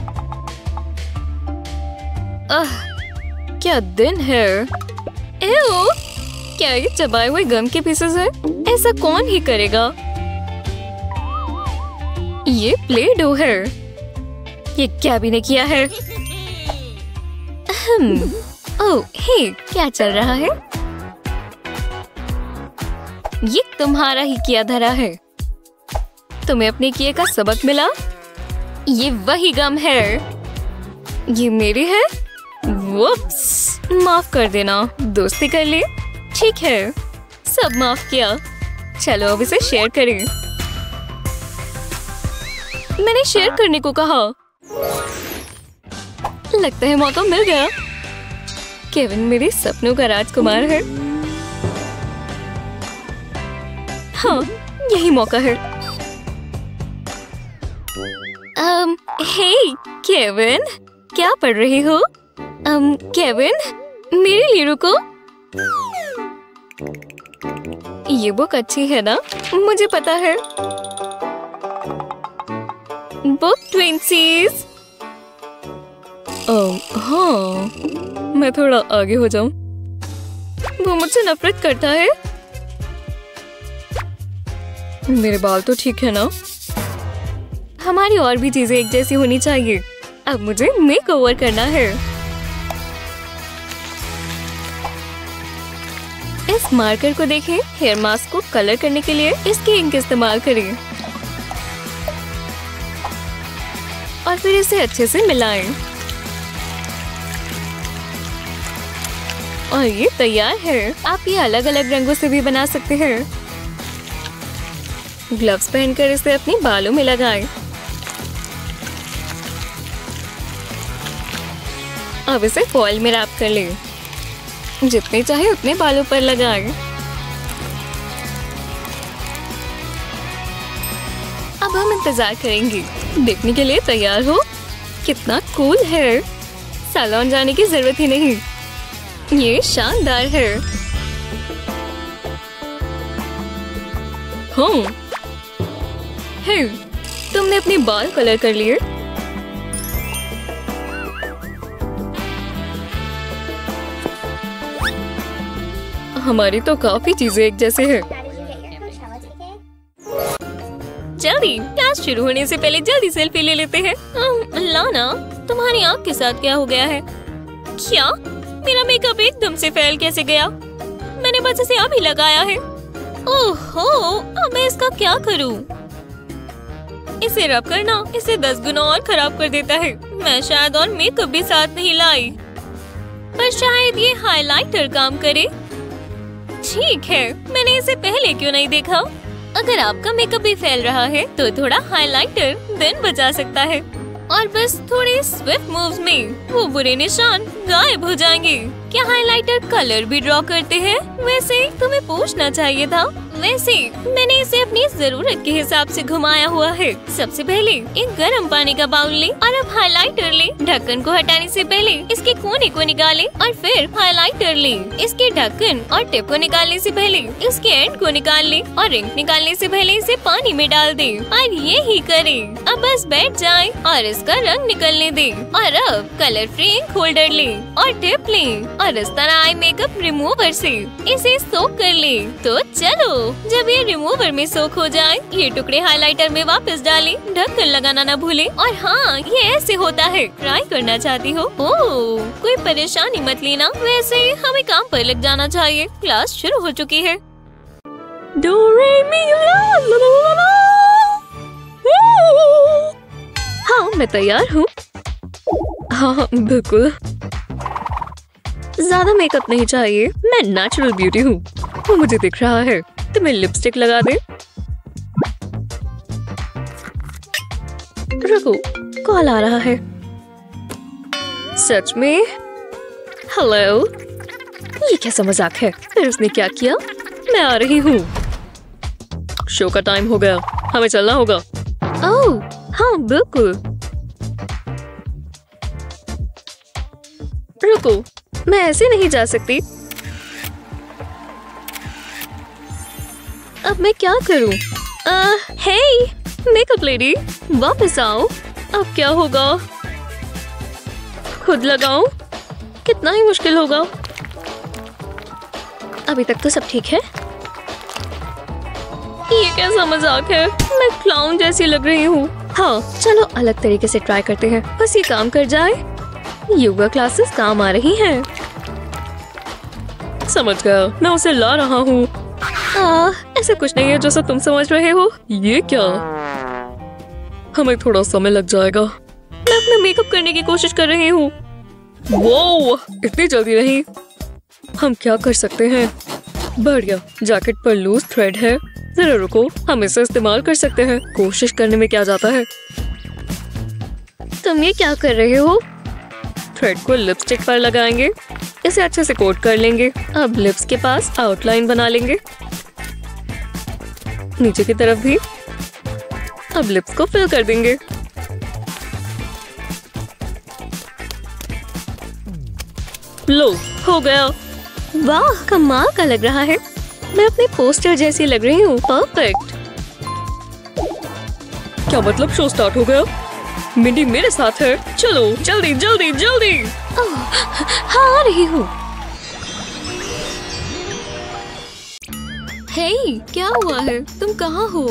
क्या दिन है। एओ, क्या ये चबाए हुए गम के पीसेस हैं? ऐसा कौन ही करेगा? ये प्ले डो है। ये क्या भी नहीं किया है। ओह, हे, क्या चल रहा है? ये तुम्हारा ही किया धरा है। तुम्हें अपने किए का सबक मिला? ये वही गम है। ये मेरी है। वुप्स, माफ कर देना। दोस्ती कर ले। ठीक है, सब माफ किया। चलो अब इसे शेयर करें। मैंने शेयर करने को कहा। लगता है मौका मिल गया। केविन मेरे सपनों का राजकुमार है। हाँ, यही मौका है। हे केविन, क्या पढ़ रही हो? केविन, मेरे लिए रुको। ये बुक अच्छी है ना? मुझे पता है। Book twinsies. हाँ, मैं थोड़ा आगे हो जाऊं। वो मुझसे नफरत करता है। मेरे बाल तो ठीक है ना? हमारी और भी चीजें एक जैसी होनी चाहिए। अब मुझे मेक ओवर करना है। इस मार्कर को देखें। हेयर मास्क को कलर करने के लिए इसकी इंक इस्तेमाल करें और फिर इसे अच्छे से मिलाएं। और ये तैयार है। आप ये अलग अलग रंगों से भी बना सकते हैं। ग्लव्स पहनकर इसे अपने बालों में लगाएं। अब इसे फॉइल में रैप कर लें। जितने चाहे उतने बालों पर लगाएं। अब हम इंतजार करेंगे। देखने के लिए तैयार हो? कितना कूल है। सैलून जाने की जरूरत ही नहीं। ये शानदार है। हाँ, हे, तुमने अपने बाल कलर कर लिए? हमारी तो काफी चीजें एक जैसे हैं। जल्दी, क्लास शुरू होने से पहले जल्दी सेल्फी ले लेते हैं। लाना, तुम्हारी आँख के साथ क्या हो गया है? क्या? मेरा मेकअप एकदम से फैल कैसे गया? मैंने बस इसे अभी लगाया है। ओहो, अब मैं इसका क्या करूं? इसे रब करना इसे 10 गुना और खराब कर देता है। मैं शायद और मेकअप भी साथ नहीं लाई, पर शायद ये हाइलाइटर काम करे। ठीक है, मैंने इसे पहले क्यों नहीं देखा? अगर आपका मेकअप भी फैल रहा है तो थोड़ा हाइलाइटर दिन बचा सकता है। और बस थोड़े स्विफ्ट मूव्स में वो बुरे निशान गायब हो जाएंगे। क्या हाइलाइटर कलर भी ड्रॉ करते हैं? वैसे तुम्हें पूछना चाहिए था। वैसे मैंने इसे अपनी जरूरत के हिसाब से घुमाया हुआ है। सबसे पहले एक गर्म पानी का बाउल ले और अब हाइलाइटर ले। ढक्कन को हटाने से पहले इसके कोने को निकाले और फिर हाइलाइटर ले। इसके ढक्कन और टिप को निकालने से पहले इसके एंड को निकाल ले और इंक निकालने से पहले इसे पानी में डाल दे और ये ही करे। अब बस बैठ जाए और इसका रंग निकलने दे। और अब कलर फ्री इंक होल्डर ले और टिप ले और इस तरह आई मेकअप रिमूवर से इसे सोक कर ले। तो चलो, जब ये रिमूवर में सोक हो जाए, ये टुकड़े हाइलाइटर में वापस डालें। ढक्कन लगाना न भूले। और हाँ, ये ऐसे होता है। ट्राई करना चाहती हो? ओह, कोई परेशानी मत लेना। वैसे हमें काम पर लग जाना चाहिए। क्लास शुरू हो चुकी है। डो रे मी ला ला ला ला। हाँ, मैं तैयार हूँ। हाँ बिल्कुल। ज्यादा मेकअप नहीं चाहिए। मैं नेचुरल ब्यूटी हूँ, वो मुझे दिख रहा है। तुम्हें लिपस्टिक लगा दे। रुको, कॉल आ रहा है। सच में? हेलो, ये कैसा मजाक है? फिर उसने क्या किया? मैं आ रही हूँ। शो का टाइम हो गया, हमें चलना होगा। ओह हाँ बिल्कुल। रुको, मैं ऐसे नहीं जा सकती। अब मैं क्या करूं? हे मेकअप लेडी, वापस आओ। अब क्या होगा? खुद लगाऊं? कितना ही मुश्किल होगा। अभी तक तो सब ठीक है। ये कैसा मजाक है? मैं क्लाउन जैसी लग रही हूँ। हाँ चलो अलग तरीके से ट्राई करते हैं। बस ये काम कर जाए। योगा क्लासेस काम आ रही हैं। समझ गया, मैं उसे ला रहा हूँ। ऐसा कुछ नहीं है जैसा तुम समझ रहे हो। ये क्या? हमें थोड़ा समय लग जाएगा। मैं अपना मेकअप करने की कोशिश कर रही हूँ। वो इतनी जल्दी नहीं। हम क्या कर सकते हैं? बढ़िया, जैकेट पर लूज थ्रेड है। जरा रुको, हम इसे इस्तेमाल कर सकते हैं। कोशिश करने में क्या जाता है। तुम ये क्या कर रहे हो? थ्रेड को लिपस्टिक पर लगाएंगे। इसे अच्छे से कोट कर लेंगे। अब लिप्स के पास आउटलाइन बना लेंगे, नीचे की तरफ भी। अब लिप्स को फिल कर देंगे। लो, हो गया। वाह, कमाल का लग रहा है। मैं अपने पोस्टर जैसी लग रही हूँ। परफेक्ट। क्या मतलब शो स्टार्ट हो गया? मिंडी मेरे साथ है। चलो जल्दी जल्दी जल्दी। हाँ आ रही हूँ। हे, क्या हुआ है? तुम कहाँ हो?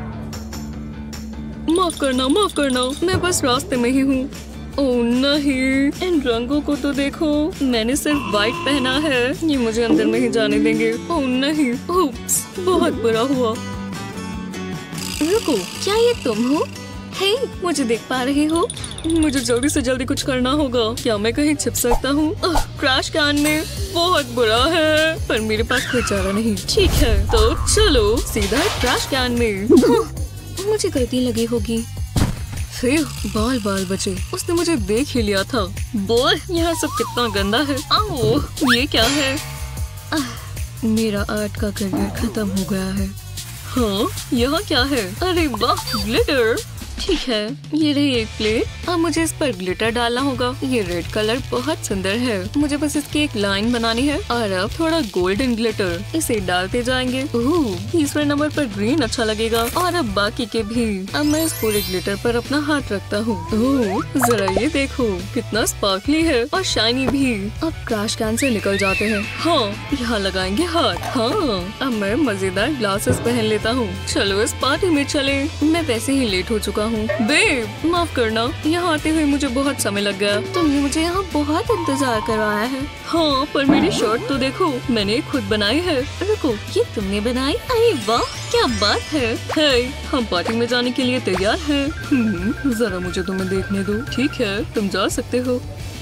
माफ करना, मैं बस रास्ते में ही हूँ। ओह नहीं, इन रंगों को तो देखो। मैंने सिर्फ व्हाइट पहना है, ये मुझे अंदर नहीं जाने देंगे। ओह नहीं, उप्स, बहुत बुरा हुआ। रुको, क्या ये तुम हो? हे, मुझे देख पा रही हो? मुझे जल्दी से जल्दी कुछ करना होगा। क्या मैं कहीं छिप सकता हूँ? क्रैश कैन में। बहुत बुरा है, पर मेरे पास कोई चारा नहीं। ठीक है, तो चलो सीधा क्रैश कैन में। मुझे गलती लगी होगी। फिर बाल बाल बचे। उसने मुझे देख ही लिया था। बोल, यहाँ सब कितना गंदा है। आओ, ये क्या है? मेरा आर्ट का करियर खत्म हो गया है। हाँ, यहाँ क्या है? अरे वाह, ग्लिटर। ठीक है, ये रही एक प्लेट। अब मुझे इस पर ग्लिटर डालना होगा। ये रेड कलर बहुत सुंदर है। मुझे बस इसकी एक लाइन बनानी है। और अब थोड़ा गोल्डन ग्लिटर, इसे डालते जाएंगे। तीसरे नंबर पर ग्रीन अच्छा लगेगा। और अब बाकी के भी। अब मैं इस पूरे ग्लिटर पर अपना हाथ रखता हूँ। जरा ये देखो, कितना स्पार्कली है और शाइनी भी। अब क्रैश कैन से निकल जाते हैं। हाँ, यहाँ लगाएंगे हाथ। हाँ, अब मैं मजेदार ग्लासेस पहन लेता हूँ। चलो इस पार्टी में चले। मैं वैसे ही लेट हो चुका हूँ। बेब, माफ करना, यहाँ आते हुए मुझे बहुत समय लग गया। तुमने मुझे यहाँ बहुत इंतजार करवाया है। हाँ, पर मेरी शर्ट तो देखो, मैंने खुद बनाई है। रुको, ये तुमने बनाई? अरे वाह, क्या बात है। हे, हम पार्टी में जाने के लिए तैयार हैं। जरा मुझे तुम्हें देखने दो। ठीक है, तुम जा सकते हो।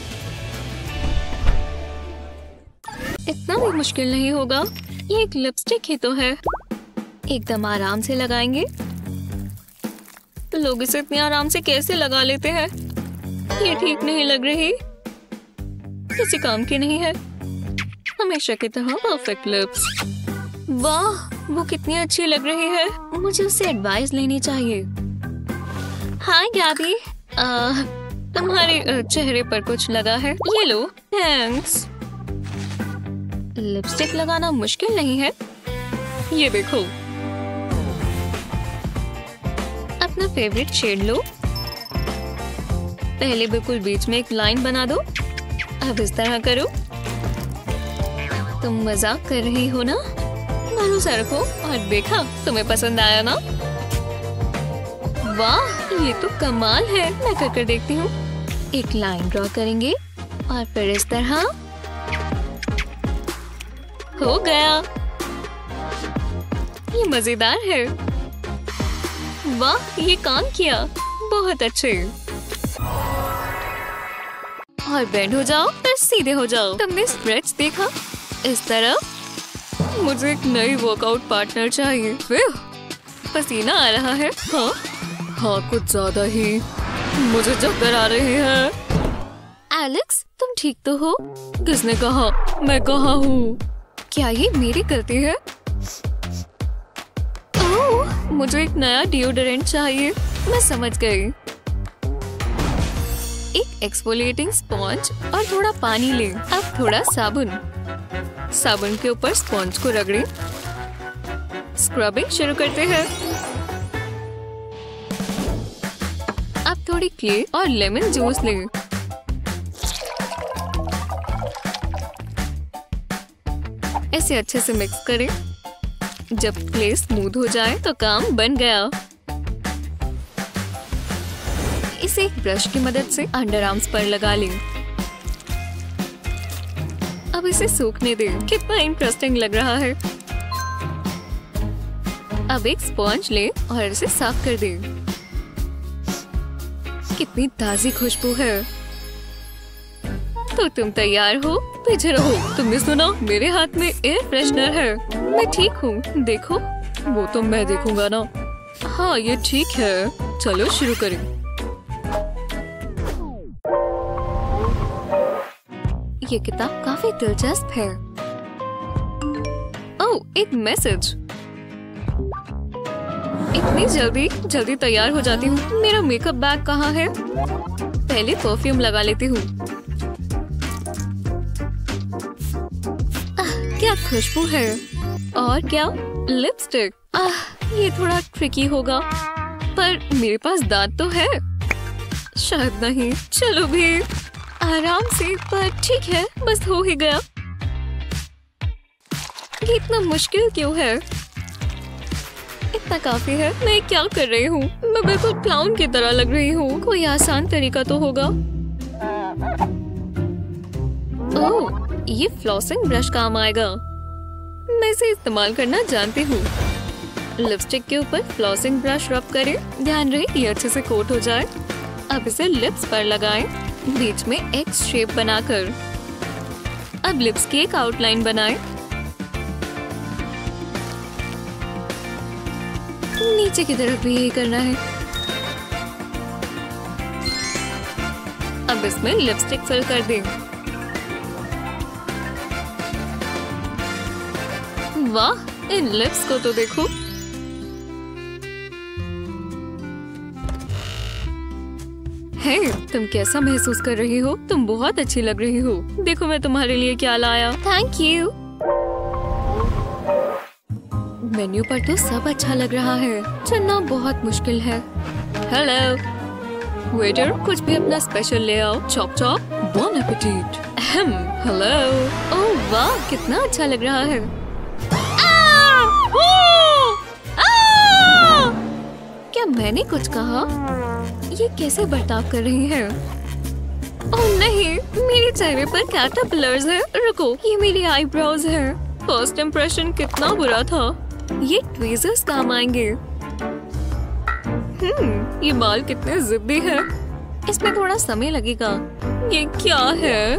इतना भी मुश्किल नहीं होगा। ये एक लिपस्टिक ही तो है। एकदम आराम से लगाएंगे। लोग इसे इतने आराम से कैसे लगा लेते हैं? ये ठीक नहीं लग रही, किसी काम की नहीं है। हमेशा की तरह परफेक्ट लिप्स। वाह, वो कितनी अच्छी लग रही है। मुझे उससे एडवाइस लेनी चाहिए। हाय गैबी, तुम्हारे चेहरे पर कुछ लगा है, ये लो। थैंक्स। लिपस्टिक लगाना मुश्किल नहीं है, ये देखो। अपना फेवरेट शेड लो। पहले बिल्कुल बीच में एक लाइन बना दो। अब इस तरह करो। तुम मजाक कर रही हो ना? भरोसा रखो और देखा, तुम्हें पसंद आया ना? वाह, ये तो कमाल है। मैं कर देखती हूँ। एक लाइन ड्रॉ करेंगे और फिर इस तरह। हो गया। ये मजेदार है। वाह, ये काम किया। बहुत अच्छे। और बेंड हो जाओ, फिर सीधे हो जाओ। तुमने स्ट्रेच देखा? इस तरह। मुझे एक नई वर्कआउट पार्टनर चाहिए। पसीना आ रहा है। हाँ, कुछ ज्यादा ही। मुझे चक्कर आ रहे हैं। एलेक्स, तुम ठीक तो हो? किसने कहा? मैं कहाँ हूँ? क्या ये मेरी गलती है? ओह, मुझे एक नया डिओडोरेंट चाहिए। मैं समझ गई। एक एक्सफोलिएटिंग स्पॉन्ज और थोड़ा पानी ले। अब थोड़ा साबुन। साबुन के ऊपर स्पॉन्ज को रगड़ें। स्क्रबिंग शुरू करते हैं। अब थोड़ी क्ले और लेमन जूस ले। इसे अच्छे से मिक्स करें। जब क्ले स्मूथ हो जाए तो काम बन गया। इसे एक ब्रश की मदद से अंडर आर्म्स पर लगा लें। अब इसे सूखने दें। कितना इंटरेस्टिंग लग रहा है। अब एक स्पॉन्ज ले और इसे साफ कर दें। कितनी ताजी खुशबू है। तो तुम तैयार हो? पीछे रहो। तुमने सुना? मेरे हाथ में एयर फ्रेशनर है। मैं ठीक हूँ। देखो। वो तो मैं देखूंगा ना। हाँ, ये ठीक है। चलो शुरू करें। ये किताब काफी दिलचस्प है। ओह, एक मैसेज। इतनी जल्दी तैयार हो जाती हूँ। मेरा मेकअप बैग कहाँ है? पहले परफ्यूम लगा लेती हूँ। क्या खुशबू है। और क्या, लिपस्टिक। ये थोड़ा ट्रिकी होगा, पर मेरे पास दांत तो है। शायद नहीं। चलो भी आराम से, पर ठीक है, बस हो ही गया। ये इतना मुश्किल क्यों है? इतना काफी है। मैं क्या कर रही हूँ? मैं बिल्कुल क्लाउन की तरह लग रही हूँ। कोई आसान तरीका तो होगा। ओह, ये फ्लॉसिंग ब्रश काम आएगा। मैं इसे इस्तेमाल करना जानती हूँ। लिपस्टिक के ऊपर फ्लॉसिंग ब्रश रब करें। ध्यान रहे ये अच्छे से कोट हो जाए। अब इसे लिप्स पर लगाएं, बीच में एक्स शेप बनाकर। अब लिप्स की एक आउटलाइन बनाएं। नीचे की तरफ भी यही करना है। अब इसमें लिपस्टिक फिल कर दें। वाह, इन लिप्स को तो देखो। हे, तुम कैसा महसूस कर रही हो? तुम बहुत अच्छी लग रही हो। देखो मैं तुम्हारे लिए क्या लाया। Thank you. मेन्यू पर तो सब अच्छा लग रहा है। चुनना बहुत मुश्किल है। हेलो वेटर, कुछ भी अपना स्पेशल ले आओ। Chop chop. Bon appetit. Hello. Oh वाह, कितना अच्छा लग रहा है। क्या मैंने कुछ कहा? ये कैसे बर्ताव कर रही है? ओह नहीं, मेरे चेहरे पर कैटरपिलर्स है। रुको, ये मेरी आईब्रोज है। फर्स्ट इम्प्रेशन कितना बुरा था। ये ट्वीजर्स काम आएंगे। ये बाल कितने जिद्दी है। इसमें थोड़ा समय लगेगा। ये क्या है?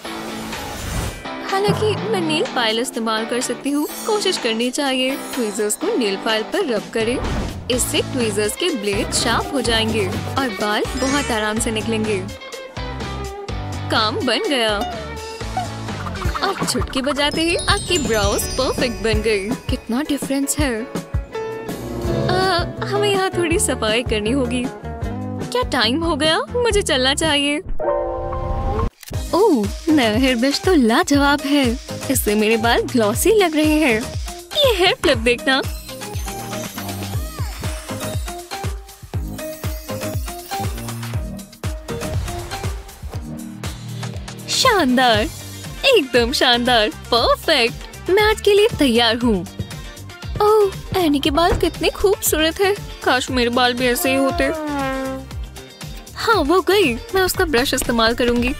हालांकि मैं नेल फाइल इस्तेमाल कर सकती हूँ। कोशिश करनी चाहिए। ट्वीजर्स को नेल फाइल पर रब करें। इससे ट्वीजर्स के ब्लेड शार्प हो जाएंगे और बाल बहुत आराम से निकलेंगे। काम बन गया। अब चुटकी बजाते ही आपकी ब्राउज परफेक्ट बन गई। कितना डिफरेंस है। हमें यहाँ थोड़ी सफाई करनी होगी। क्या टाइम हो गया? मुझे चलना चाहिए। ओह, नया हेयर ब्रश तो लाजवाब है। इससे मेरे बाल ग्लॉसी लग रहे हैं। ये हेयर फ्लिप देखना। शानदार, एकदम शानदार, परफेक्ट। मैं आज के लिए तैयार हूँ। ओह, एनी के बाल कितने खूबसूरत है। काश मेरे बाल भी ऐसे ही होते। हाँ, वो गई। मैं उसका ब्रश इस्तेमाल करूंगी।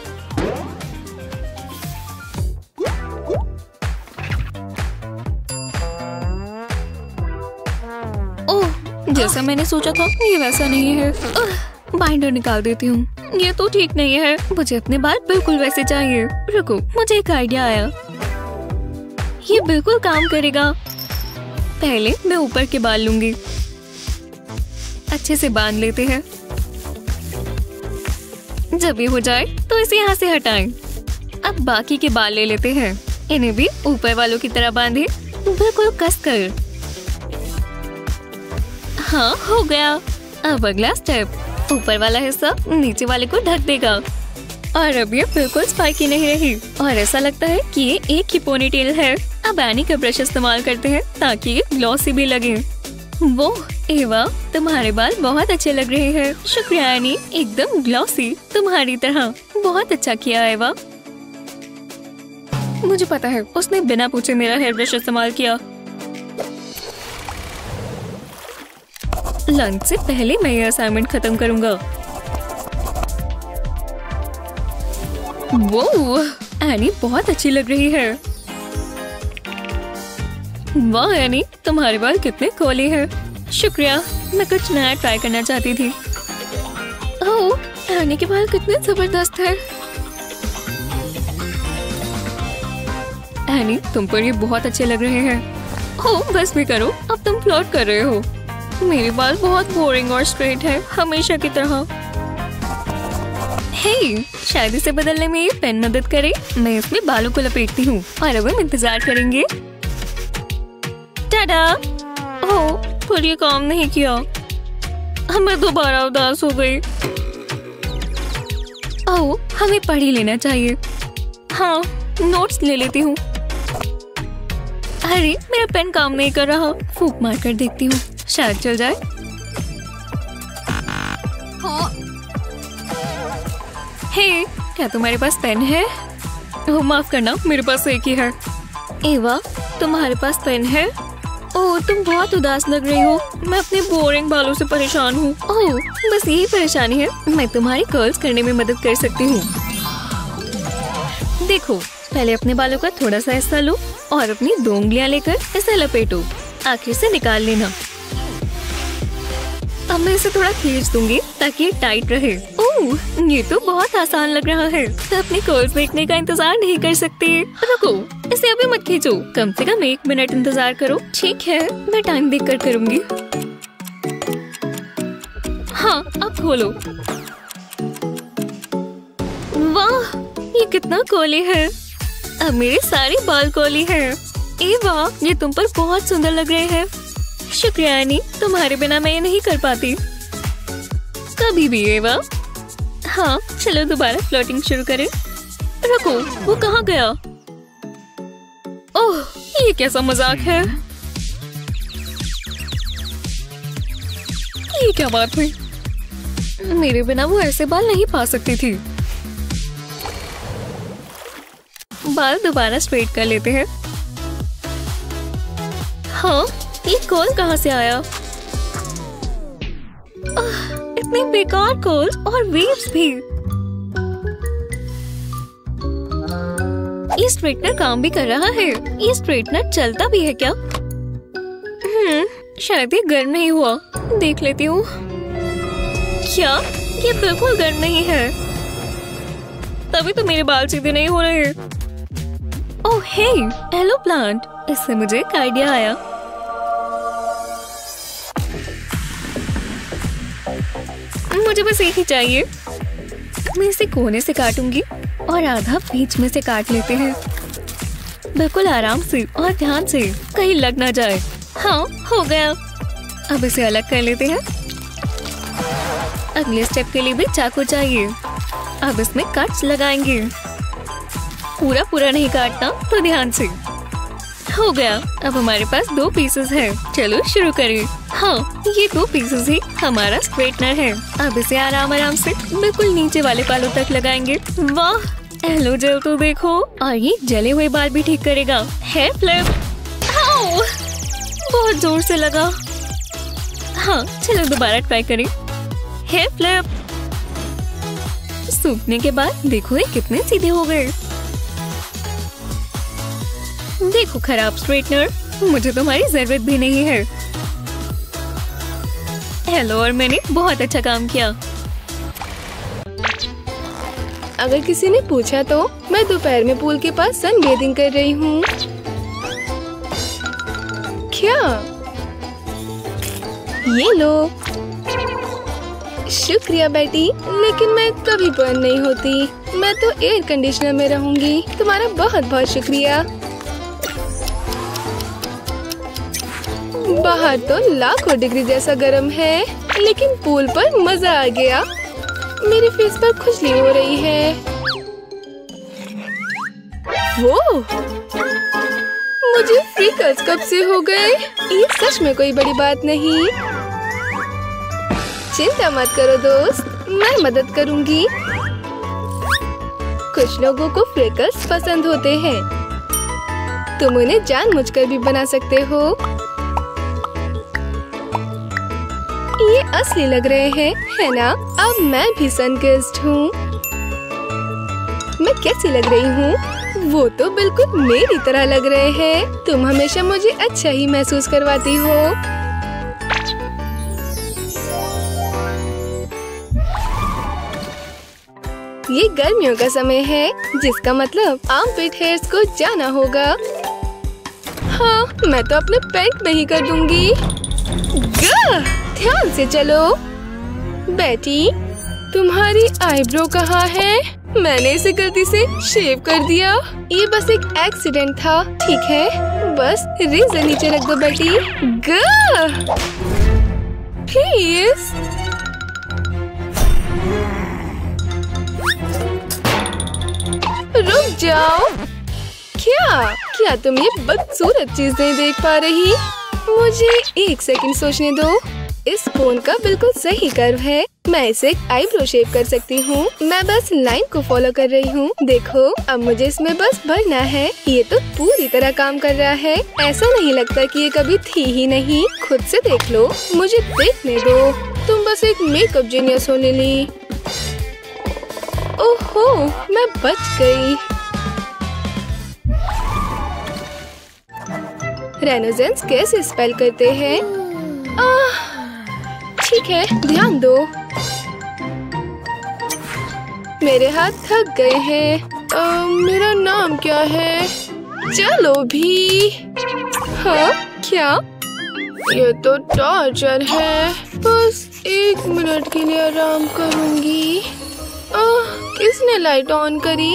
ओह, जैसा मैंने सोचा था ये वैसा नहीं है। बाइंडर निकाल देती हूँ। ये तो ठीक नहीं है। मुझे अपने बाल बिल्कुल वैसे चाहिए। रुको, मुझे एक आइडिया आया। ये बिल्कुल काम करेगा। पहले मैं ऊपर के बाल लूंगी। अच्छे से बांध लेते हैं। जब ये हो जाए तो इसे यहाँ से हटाएं। अब बाकी के बाल ले लेते हैं। इन्हें भी ऊपर वालों की तरह बांधे, बिल्कुल कसकर। हाँ, हो गया। अब अगला स्टेप, ऊपर वाला हिस्सा नीचे वाले को ढक देगा। और अब ये बिल्कुल स्पाइकी नहीं रही और ऐसा लगता है कि ये एक ही पोनीटेल है। अब एनी का ब्रश इस्तेमाल करते हैं ताकि ये ग्लॉसी भी लगे। वो एवा, तुम्हारे बाल बहुत अच्छे लग रहे हैं। शुक्रिया एनी, एकदम ग्लॉसी तुम्हारी तरह। बहुत अच्छा किया एवा। मुझे पता है उसने बिना पूछे मेरा हेयर ब्रश इस्तेमाल किया। लंच से पहले मैं ये असाइनमेंट खत्म करूंगा। वो एनी बहुत अच्छी लग रही है। वाह एनी, तुम्हारे बाल कितने खोले हैं। शुक्रिया, मैं कुछ नया ट्राई करना चाहती थी। ओह, एनी के बाल कितने जबरदस्त हैं। एनी, तुम पर ये बहुत अच्छे लग रहे हैं। ओह, बस भी करो, अब तुम फ्लर्ट कर रहे हो। मेरे बाल बहुत बोरिंग और स्ट्रेट है, हमेशा की तरह। हे, शायद इसे बदलने में ये पेन मदद करे। मैं इसमें बालों को लपेटती हूँ और अब हम इंतजार करेंगे। टाडा! ओह, पर ये काम नहीं किया। मैं दोबारा उदास हो गई। ओह, हमें पढ़ ही लेना चाहिए। हाँ, नोट्स ले लेती हूँ। अरे, मेरा पेन काम नहीं कर रहा। फूंक मार कर देखती हूँ, शायद चल जाए। हे, क्या तुम्हारे पास पेन है? ओह, माफ करना, मेरे पास एक ही है। एवा, तुम्हारे पास पेन है? ओह, तुम बहुत उदास लग रही हो। मैं अपने बोरिंग बालों से परेशान हूँ। ओह, बस यही परेशानी है। मैं तुम्हारी कर्ल्स करने में मदद कर सकती हूँ। देखो, पहले अपने बालों का थोड़ा सा हिस्सा लो और अपनी 2 उंगलियां लेकर इसे लपेटो। आखिर से निकाल लेना। अब मैं इसे थोड़ा खींच दूंगी ताकि ये टाइट रहे। ओह, ये तो बहुत आसान लग रहा है। तो अपने कर्ल्स देखने का इंतजार नहीं कर सकती। रुको, इसे अभी मत खींचो। कम से कम 1 मिनट इंतजार करो। ठीक है, मैं टाइम देखकर करूंगी। हाँ, अब खोलो। वाह, ये कितना कोली है। अब मेरे सारे बाल कोली हैं। एवा, ये तुम पर बहुत सुंदर लग रहे हैं। शुक्रिया एनी, तुम्हारे बिना मैं ये नहीं कर पाती। कभी भी एवा। हाँ, चलो दोबारा फ्लर्टिंग शुरू करें। रुको, वो कहाँ गया? ओह, ये कैसा मजाक है। ये क्या बात हुई? मेरे बिना वो ऐसे बाल नहीं पा सकती थी। बाल दोबारा स्ट्रेट कर लेते हैं। हाँ, ये कोल कहाँ से आया? इतने बेकार कोल्स और वेव्स भी। ये स्ट्रेटनर काम भी कर रहा है। ये स्ट्रेटनर चलता भी है क्या? शायद ये गर्म नहीं हुआ। देख लेती हूँ। क्या? ये बिल्कुल गर्म नहीं है। तभी तो मेरे बाल सीधे नहीं हो रहे। Oh hey, hello plant. इससे मुझे एक आइडिया आया। मुझे बस एक ही चाहिए। मैं इसे कोने से काटूंगी और आधा बीच में से काट लेते हैं। बिल्कुल आराम से और ध्यान से, कहीं लग ना जाए। हाँ, हो गया। अब इसे अलग कर लेते हैं। अगले स्टेप के लिए भी चाकू चाहिए। अब इसमें कट्स लगाएंगे। पूरा नहीं काटना, तो ध्यान से। हो गया। अब हमारे पास 2 पीसेस है। चलो शुरू करें। हाँ, ये 2 पीसेस ही हमारा स्ट्रेटनर है। अब इसे आराम से बिल्कुल नीचे वाले बालों तक लगाएंगे। वाह, हेलो जेल तो देखो। और ये जले हुए बाल भी ठीक करेगा। Hair flip. आओ, बहुत जोर से लगा। हाँ, चलो दोबारा ट्राई करें। Hair flip. सूखने के बाद देखो ये कितने सीधे हो गए। देखो खराब स्ट्रेटनर, मुझे तुम्हारी जरूरत भी नहीं है। हेलो, और मैंने बहुत अच्छा काम किया। अगर किसी ने पूछा तो मैं दोपहर में पूल के पास सन बेदिंग कर रही हूँ। क्या? ये लो। शुक्रिया बेटी, लेकिन मैं कभी बर्न नहीं होती। मैं तो एयर कंडीशनर में रहूंगी। तुम्हारा बहुत बहुत शुक्रिया। बाहर तो लाखों डिग्री जैसा गर्म है, लेकिन पूल पर मजा आ गया। मेरे फेस पर खुजली हो रही है। वो मुझे फ्रीकल्स कब से हो गए? ये सच में कोई बड़ी बात नहीं। चिंता मत करो दोस्त, मैं मदद करूंगी। कुछ लोगों को फ्रीकल्स पसंद होते हैं। तुम उन्हें जानबूझकर भी बना सकते हो। ये असली लग रहे हैं, है ना? अब मैं भी सनकिस्ड हूँ। मैं कैसी लग रही हूँ? वो तो बिल्कुल मेरी तरह लग रहे हैं। तुम हमेशा मुझे अच्छा ही महसूस करवाती हो। ये गर्मियों का समय है, जिसका मतलब आर्मपिट हेयर्स को जाना होगा। हाँ, मैं तो अपने पैंट में ही कर दूंगी। ध्यान से चलो। बेटी, तुम्हारी आईब्रो कहाँ है? मैंने इसे गलती से शेव कर दिया। ये बस एक एक्सीडेंट था, ठीक है? बस रेजर नीचे रख दो बेटी। प्लीज। रुक जाओ। क्या तुम ये बदसूरत चीज नहीं देख पा रही? मुझे 1 सेकंड सोचने दो। इस कोन का बिल्कुल सही कर्व है। मैं इसे एक आईब्रो शेप कर सकती हूँ। मैं बस लाइन को फॉलो कर रही हूँ। देखो, अब मुझे इसमें बस भरना है। ये तो पूरी तरह काम कर रहा है। ऐसा नहीं लगता कि ये कभी थी ही नहीं। खुद से देख लो, मुझे देखने दो। तुम बस एक मेकअप जीनियस हो लिली। ओहो, मैं बच गई। रेनोजेंस कैसे स्पेल करते हैं? ठीक है, ध्यान दो। मेरे हाथ थक गए हैं। मेरा नाम क्या है? चलो भी। हाँ, क्या? ये तो टॉर्चर है। बस 1 मिनट के लिए आराम करूंगी। किसने लाइट ऑन करी?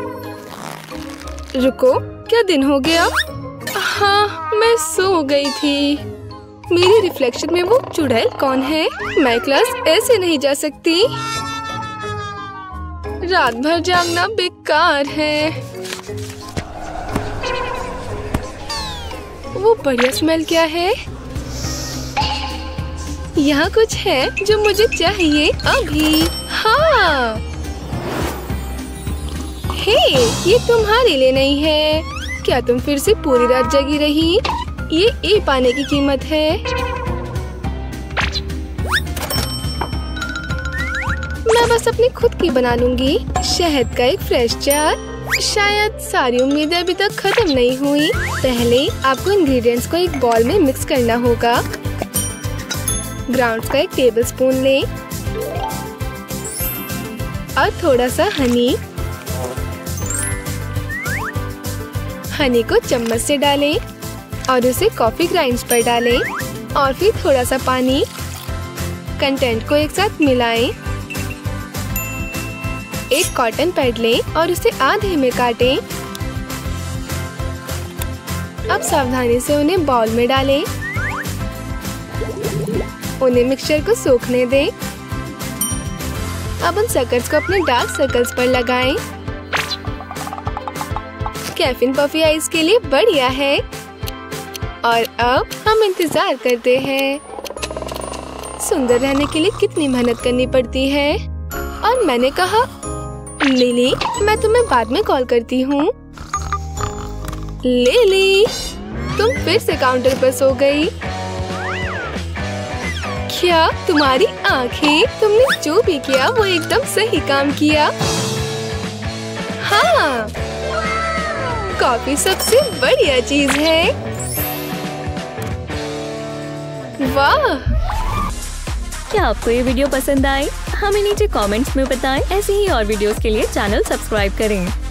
रुको, क्या दिन हो गया? हाँ, मैं सो गई थी। मेरी रिफ्लेक्शन में वो चुड़ैल कौन है? मैं क्लास ऐसे नहीं जा सकती। रात भर जागना बेकार है। वो बढ़िया स्मेल क्या है? यहाँ कुछ है जो मुझे चाहिए अभी। हाँ, हे, ये तुम्हारे लिए नहीं है। क्या तुम फिर से पूरी रात जगी रही? ये ए पाने की कीमत है। मैं बस अपनी खुद की बना लूंगी। शहद का एक फ्रेश जार। शायद सारी उम्मीदें अभी तक खत्म नहीं हुई। पहले आपको इंग्रेडिएंट्स को एक बॉल में मिक्स करना होगा। ग्राउंड्स का 1 टेबलस्पून लें और थोड़ा सा हनी। हनी को चम्मच से डालें और उसे कॉफी ग्राइंड्स पर डालें और फिर थोड़ा सा पानी। कंटेंट को एक साथ मिलाएं एक कॉटन पैड लें और उसे आधे में काटें। अब सावधानी से उन्हें बाउल में डालें। उन्हें मिक्सचर को सूखने दें। अब उन सर्कल्स को अपने डार्क सर्कल्स पर लगाएं। कैफीन पफी आइस के लिए बढ़िया है। और अब हम इंतजार करते हैं। सुंदर रहने के लिए कितनी मेहनत करनी पड़ती है। और मैंने कहा, लिली, मैं तुम्हें बाद में कॉल करती हूँ। लिली, तुम फिर से काउंटर पर सो गई। क्या तुम्हारी आंखें? तुमने जो भी किया वो एकदम सही काम किया। हाँ, कॉफी सबसे बढ़िया चीज है। वाह! क्या आपको ये वीडियो पसंद आई? हमें नीचे कमेंट्स में बताएं। ऐसे ही और वीडियोस के लिए चैनल सब्सक्राइब करें।